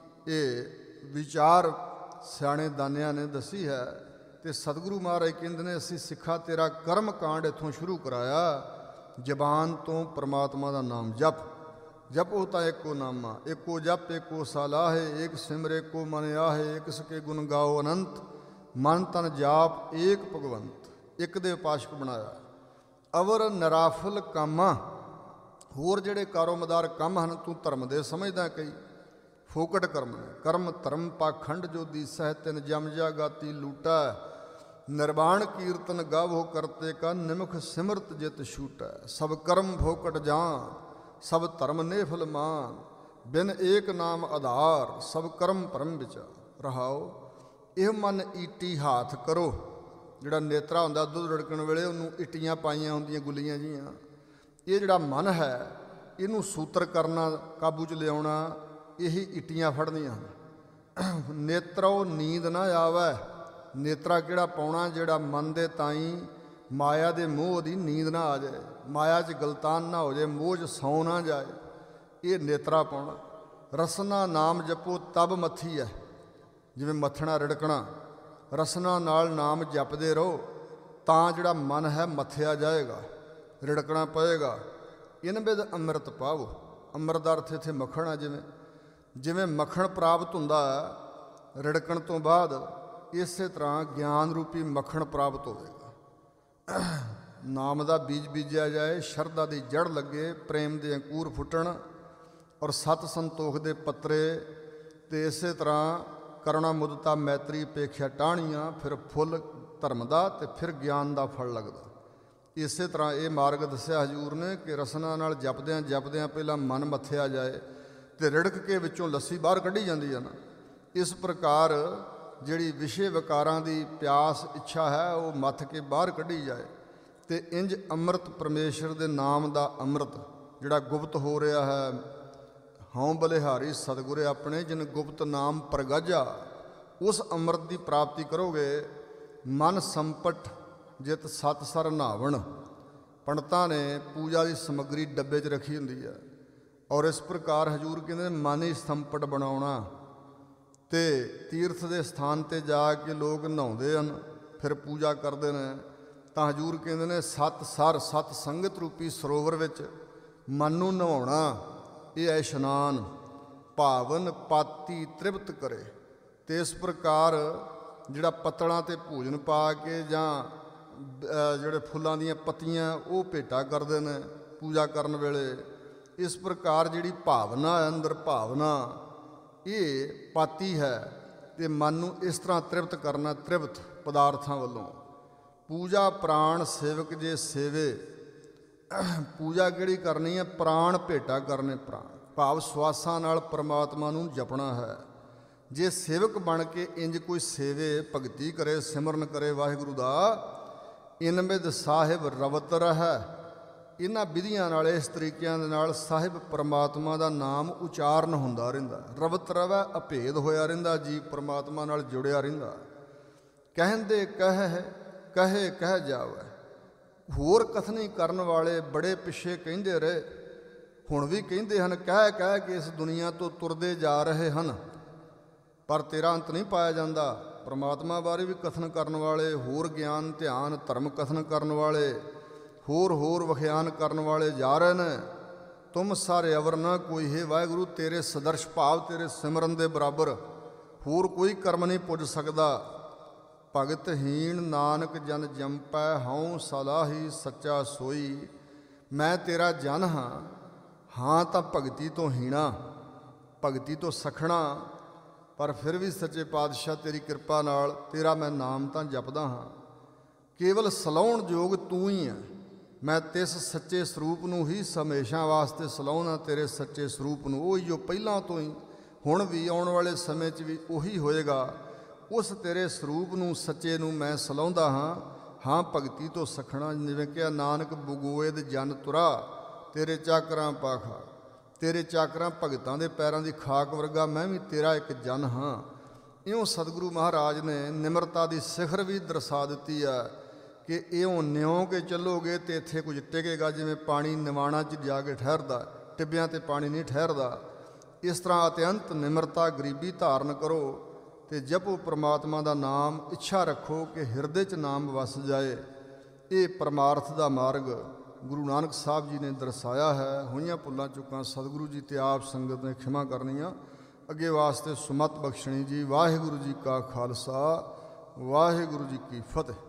ਇਹ ਵਿਚਾਰ ਸਿਆਣੇ ਦਾਨਿਆਂ ਨੇ ਦੱਸੀ ਹੈ। ਅਤੇ ਸਤਿਗੁਰੂ ਮਹਾਰਾਜ ਕਹਿੰਦੇ ਨੇ, ਅਸੀਂ ਸਿੱਖਾ ਤੇਰਾ ਕਰਮ ਕਾਂਡ ਇੱਥੋਂ ਸ਼ੁਰੂ ਕਰਾਇਆ, ਜ਼ਬਾਨ ਤੋਂ ਪਰਮਾਤਮਾ ਦਾ ਨਾਮ ਜਪ। ਜਪੋ ਤਾਂ ਏਕੋ ਨਾਮਾ, ਏਕੋ ਜਪ ਏਕੋ ਸਲਾਹੇ, ਏਕ ਸਿਮਰ ਏਕੋ ਮਨ ਆਹੇ, ਏਕ ਸਕੇ ਗੁਣ ਗਾਓ ਅਨੰਤ, ਮਨ ਤਨ ਜਾਪ ਏਕ ਭਗਵੰਤ। ਇੱਕ ਦੇ ਉਪਾਸ਼ਕ ਬਣਾਇਆ। ਅਵਰ ਨਿਰਾਫਲ ਕਾਮਾ, ਹੋਰ ਜਿਹੜੇ ਕਾਰੋਮਦਾਰ ਕੰਮ ਹਨ ਤੂੰ ਧਰਮ ਦੇ ਸਮਝਦਾ, ਕਈ ਫੋਕਟ ਕਰਮ ਨੇ। ਕਰਮ ਧਰਮ ਪਾਖੰਡ ਜੋ ਦੀਸਹਿ, ਤਿਨ ਜਮ ਜਾ ਗਾਤੀ ਲੂਟਾ, ਨਿਰਵਾਣ ਕੀਰਤਨ ਗਾਵੋ ਕਰਤੇ ਕਾ, ਨਿਮਖ ਸਿਮਰਤ ਜਿਤ ਛੂਟੈ। ਸਭ ਕਰਮ ਫੋਕਟ ਜਾਨ, ਸਭ ਧਰਮ ਨੇਫਲ ਮਾਨ, ਬਿਨ ਏਕ ਨਾਮ ਆਧਾਰ, ਸਭ ਕਰਮ ਭਰਮ ਵਿਚਾਰ। ਰਹਾਓ ਇਹ ਮਨ ਈਟੀ ਹਾਥ ਕਰੋ। ਜਿਹੜਾ ਨੇਤਰਾ ਹੁੰਦਾ ਦੁੱਧ ਰੜਕਣ ਵੇਲੇ ਉਹਨੂੰ ਇਟੀਆਂ ਪਾਈਆਂ ਹੁੰਦੀਆਂ ਗੁੱਲੀਆਂ ਜੀਆਂ, ਇਹ ਜਿਹੜਾ ਮਨ ਹੈ ਇਹਨੂੰ ਸੂਤਰ ਕਰਨਾ, ਕਾਬੂ 'ਚ ਲਿਆਉਣਾ, ਇਹੀ ਇਟੀਆਂ ਫੜਨੀਆਂ ਹਨ। ਨੇਤਰੋ ਨੀਂਦ ਨਾ ਆਵੈ, ਨੇਤਰਾ ਕਿਹੜਾ ਪਾਉਣਾ, ਜਿਹੜਾ ਮਨ ਦੇ ਤਾਈਂ ਮਾਇਆ ਦੇ ਮੋਹ ਦੀ ਨੀਂਦ ਨਾ ਆ ਜਾਏ, ਮਾਇਆ 'ਚ ਗਲਤਾਨ ਨਾ ਹੋ ਜਾਏ, ਮੋਹ 'ਚ ਸੌਂ ਨਾ ਜਾਏ, ਇਹ ਨੇਤਰਾ ਪਾਉਣਾ। ਰਸਨਾ ਨਾਮ ਜਪੋ ਤਬ ਮੱਥੀ ਹੈ, ਜਿਵੇਂ ਮੱਥਣਾ ਰਿੜਕਣਾ, ਰਸਨਾ ਨਾਲ ਨਾਮ ਜਪਦੇ ਰਹੋ ਤਾਂ ਜਿਹੜਾ ਮਨ ਹੈ ਮੱਥਿਆ ਜਾਏਗਾ, ਰਿੜਕਣਾ ਪਏਗਾ। ਇਨ ਬਿਦ ਅੰਮ੍ਰਿਤ ਪਾਵੋ, ਅੰਮ੍ਰਿਤ ਦਾ ਅਰਥ ਇੱਥੇ ਮੱਖਣ ਆ। ਜਿਵੇਂ ਮੱਖਣ ਪ੍ਰਾਪਤ ਹੁੰਦਾ ਰਿੜਕਣ ਤੋਂ ਬਾਅਦ, ਇਸੇ ਤਰ੍ਹਾਂ ਗਿਆਨ ਰੂਪੀ ਮੱਖਣ ਪ੍ਰਾਪਤ ਹੋਵੇਗਾ। ਨਾਮ ਦਾ ਬੀਜ ਬੀਜਿਆ ਜਾਏ, ਸ਼ਰਧਾ ਦੀ ਜੜ ਲੱਗੇ, ਪ੍ਰੇਮ ਦੇ ਅੰਕੂਰ ਫੁੱਟਣ, ਔਰ ਸਤ ਸੰਤੋਖ ਦੇ ਪੱਤਰੇ, ਅਤੇ ਇਸੇ ਤਰ੍ਹਾਂ ਕਰੁਣਾ ਮੁਦਤਾ ਮੈਤਰੀ ਉਪੇਖਿਆ ਟਾਹਣੀਆਂ, ਫਿਰ ਫੁੱਲ ਧਰਮ ਦਾ ਅਤੇ ਫਿਰ ਗਿਆਨ ਦਾ ਫਲ ਲੱਗਦਾ। ਇਸੇ ਤਰ੍ਹਾਂ ਇਹ ਮਾਰਗ ਦੱਸਿਆ ਹਜ਼ੂਰ ਨੇ ਕਿ ਰਸਨਾ ਨਾਲ ਜਪਦਿਆਂ ਜਪਦਿਆਂ ਪਹਿਲਾਂ ਮਨ ਮੱਥਿਆ ਜਾਏ ਅਤੇ ਰਿੜਕ ਕੇ ਵਿੱਚੋਂ ਲੱਸੀ ਬਾਹਰ ਕੱਢੀ ਜਾਂਦੀ ਹੈ ਨਾ। ਇਸ ਪ੍ਰਕਾਰ ਜਿਹੜੀ ਵਿਸ਼ੇ ਵਿਕਾਰਾਂ ਦੀ ਪਿਆਸ ਇੱਛਾ ਹੈ ਉਹ ਮੱਥ ਕੇ ਬਾਹਰ ਕੱਢੀ ਜਾਏ, ਅਤੇ ਇੰਜ ਅੰਮ੍ਰਿਤ ਪਰਮੇਸ਼ਰ ਦੇ ਨਾਮ ਦਾ ਅੰਮ੍ਰਿਤ ਜਿਹੜਾ ਗੁਪਤ ਹੋ ਰਿਹਾ ਹੈ। ਹਉ ਬਲਿਹਾਰੀ ਸਤਿਗੁਰੇ ਆਪਣੇ, ਜਿਨ ਗੁਪਤ ਨਾਮ ਪ੍ਰਗਾਜਾ, ਉਸ ਅੰਮ੍ਰਿਤ ਦੀ ਪ੍ਰਾਪਤੀ ਕਰੋਗੇ। ਮਨ ਸੰਪਟ ਜਿਤ ਸਤ ਸਰ ਨਾਵਣ, ਪੰਡਤਾਂ ਨੇ ਪੂਜਾ ਦੀ ਸਮੱਗਰੀ ਡੱਬੇ 'ਚ ਰੱਖੀ ਹੁੰਦੀ ਹੈ, ਔਰ ਇਸ ਪ੍ਰਕਾਰ ਹਜ਼ੂਰ ਕਹਿੰਦੇ ਮਨ ਹੀ ਸੰਪਟ ਬਣਾਉਣਾ। ਅਤੇ ਤੀਰਥ ਦੇ ਸਥਾਨ 'ਤੇ ਜਾ ਕੇ ਲੋਕ ਨਹਾਉਂਦੇ ਹਨ, ਫਿਰ ਪੂਜਾ ਕਰਦੇ ਨੇ, ਤਾਂ ਹਜ਼ੂਰ ਕਹਿੰਦੇ ਨੇ ਸਤ ਸਰ, ਸਤ ਸੰਗਤ ਰੂਪੀ ਸਰੋਵਰ ਵਿੱਚ ਮਨ ਨੂੰ ਨਹਾਉਣਾ, ਇਹ ਹੈ ਇਸ਼ਨਾਨ। ਭਾਵਨ ਪਾਤੀ ਤ੍ਰਿਪਤ ਕਰੇ, ਅਤੇ ਇਸ ਪ੍ਰਕਾਰ ਜਿਹੜਾ ਪੱਤਲਾਂ 'ਤੇ ਭੋਜਨ ਪਾ ਕੇ ਜਾਂ ਜਿਹੜੇ ਫੁੱਲਾਂ ਦੀਆਂ ਪੱਤੀਆਂ ਉਹ ਭੇਟਾ ਕਰਦੇ ਨੇ ਪੂਜਾ ਕਰਨ ਵੇਲੇ। ਇਸ ਪ੍ਰਕਾਰ ਜਿਹੜੀ ਭਾਵਨਾ ਹੈ ਅੰਦਰ, ਭਾਵਨਾ ਇਹ ਪਾਤੀ ਹੈ, ਅਤੇ ਮਨ ਨੂੰ ਇਸ ਤਰ੍ਹਾਂ ਤ੍ਰਿਪਤ ਕਰਨਾ, ਤ੍ਰਿਪਤ ਪਦਾਰਥਾਂ ਵੱਲੋਂ। ਪੂਜਾ ਪ੍ਰਾਣ ਸੇਵਕ ਜੇ ਸੇਵੇ, ਪੂਜਾ ਕਿਹੜੀ ਕਰਨੀ ਹੈ? ਪ੍ਰਾਣ ਭੇਟਾ ਕਰਨੇ, ਪ੍ਰਾਣ ਭਾਵ ਸਵਾਸਾਂ ਨਾਲ ਪਰਮਾਤਮਾ ਨੂੰ ਜਪਣਾ ਹੈ। ਜੇ ਸੇਵਕ ਬਣ ਕੇ ਇੰਜ ਕੋਈ ਸੇਵੇ, ਭਗਤੀ ਕਰੇ, ਸਿਮਰਨ ਕਰੇ ਵਾਹਿਗੁਰੂ ਦਾ, ਇਨਮਿਦ ਸਾਹਿਬ ਰਵਤ ਰਹਿ। ਇਹਨਾਂ ਵਿਧੀਆਂ ਨਾਲ, ਇਸ ਤਰੀਕਿਆਂ ਦੇ ਨਾਲ ਸਾਹਿਬ ਪਰਮਾਤਮਾ ਦਾ ਨਾਮ ਉਚਾਰਨ ਹੁੰਦਾ ਰਹਿੰਦਾ। ਰਵਤ ਰਵੈ, ਅਭੇਦ ਹੋਇਆ ਰਹਿੰਦਾ, ਜੀਵ ਪਰਮਾਤਮਾ ਨਾਲ ਜੁੜਿਆ ਰਹਿੰਦਾ। ਕਹਿੰਦੇ ਕਹੇ ਕਹਿ ਜਾਵੇ। ਹੋਰ ਕਥਨੀ ਕਰਨ ਵਾਲੇ ਬੜੇ ਪਿੱਛੇ ਕਹਿੰਦੇ ਰਹੇ, ਹੁਣ ਵੀ ਕਹਿੰਦੇ ਹਨ, ਕਹਿ ਕਹਿ ਕੇ ਇਸ ਦੁਨੀਆ ਤੋਂ ਤੁਰਦੇ ਜਾ ਰਹੇ ਹਨ, ਪਰ ਤੇਰਾ ਅੰਤ ਨਹੀਂ ਪਾਇਆ ਜਾਂਦਾ। परमात्मा बारे भी कथन करने वाले, होर ज्ञान ध्यान धर्म कथन करने वाले, होर वख्यान करने वाले जा रहे ने। तुम सारे अवर न कोई है वाहिगुरु, तेरे सदर्श भाव तेरे सिमरन दे बराबर होर कोई कर्म नहीं पुज सकदा। भगतहीन नानक जन जंपै, हऊँ सलाही सच्चा सोई। मैं तेरा जन हाँ तो भगती तो हीणा, भगती तो सखणा, पर फिर भी सच्चे पातशाह तेरी किरपा नाल तेरा मैं नाम तो जपदा हाँ। केवल सलाउण जोग तू ही है, मैं तिस सच्चे ਸਰੂਪ ਨੂੰ ਹੀ ਹਮੇਸ਼ਾ ਵਾਸਤੇ ਸਲਾਹੁਣਾ, ਤੇਰੇ ਸੱਚੇ ਸਰੂਪ ਨੂੰ। ਉਹੀ ਜੋ ਪਹਿਲਾਂ ਤੋਂ ਹੀ ਹੁਣ ਵੀ ਆਉਣ ਵਾਲੇ ਸਮੇਂ 'ਚ ਵੀ ਉਹੀ ਹੋਏਗਾ। ਉਸ ਤੇਰੇ ਸਰੂਪ ਨੂੰ ਸੱਚੇ ਨੂੰ ਮੈਂ ਸਲਾਹੁੰਦਾ ਹਾਂ। ਹਾਂ ਭਗਤੀ ਤੋਂ ਸਖਣਾ, ਜਿਵੇਂ ਕਿਹਾ ਨਾਨਕ ਬਗੋਇਦ ਜਨ ਤੁਰਾ, ਤੇਰੇ ਚਾਕਰਾਂ ਪਾਖਾ। ਤੇਰੇ ਚਾਕਰਾਂ ਭਗਤਾਂ ਦੇ ਪੈਰਾਂ ਦੀ ਖਾਕ ਵਰਗਾ ਮੈਂ ਵੀ ਤੇਰਾ ਇੱਕ ਜਨ ਹਾਂ। ਇਉਂ ਸਤਿਗੁਰੂ ਮਹਾਰਾਜ ਨੇ ਨਿਮਰਤਾ ਦੀ ਸਿਖਰ ਵੀ ਦਰਸਾ ਦਿੱਤੀ ਹੈ ਕਿ ਇਉਂ ਨਿਉਂ ਕੇ ਚੱਲੋਗੇ ਤੇ ਇੱਥੇ ਕੁਝ ਟਿਕੇਗਾ। ਜਿਵੇਂ ਪਾਣੀ ਨਿਵਾਣਾ 'ਚ ਜਾ ਕੇ ਠਹਿਰਦਾ, ਟਿੱਬਿਆਂ 'ਤੇ ਪਾਣੀ ਨਹੀਂ ਠਹਿਰਦਾ। ਇਸ ਤਰ੍ਹਾਂ ਅਤਿਅੰਤ ਨਿਮਰਤਾ ਗਰੀਬੀ ਧਾਰਨ ਕਰੋ ਤੇ ਜਪੋ ਪ੍ਰਮਾਤਮਾ ਦਾ ਨਾਮ। ਇੱਛਾ ਰੱਖੋ ਕਿ ਹਿਰਦੇ 'ਚ ਨਾਮ ਵਸ ਜਾਏ। ਇਹ ਪਰਮਾਰਥ ਦਾ ਮਾਰਗ ਗੁਰੂ ਨਾਨਕ ਸਾਹਿਬ ਜੀ ਨੇ ਦਰਸਾਇਆ ਹੈ। ਹੋਈਆਂ ਭੁੱਲਾਂ ਚੁੱਕਾਂ ਸਤਿਗੁਰੂ ਜੀ ਤੇ ਆਪ ਸੰਗਤ ਨੇ ਖਿਮਾ ਕਰਨੀਆਂ, ਅੱਗੇ ਵਾਸਤੇ ਸੁਮਤ ਬਖਸ਼ਣੀ ਜੀ। ਵਾਹਿਗੁਰੂ ਜੀ ਕਾ ਖਾਲਸਾ, ਵਾਹਿਗੁਰੂ ਜੀ ਕੀ ਫਤਿਹ।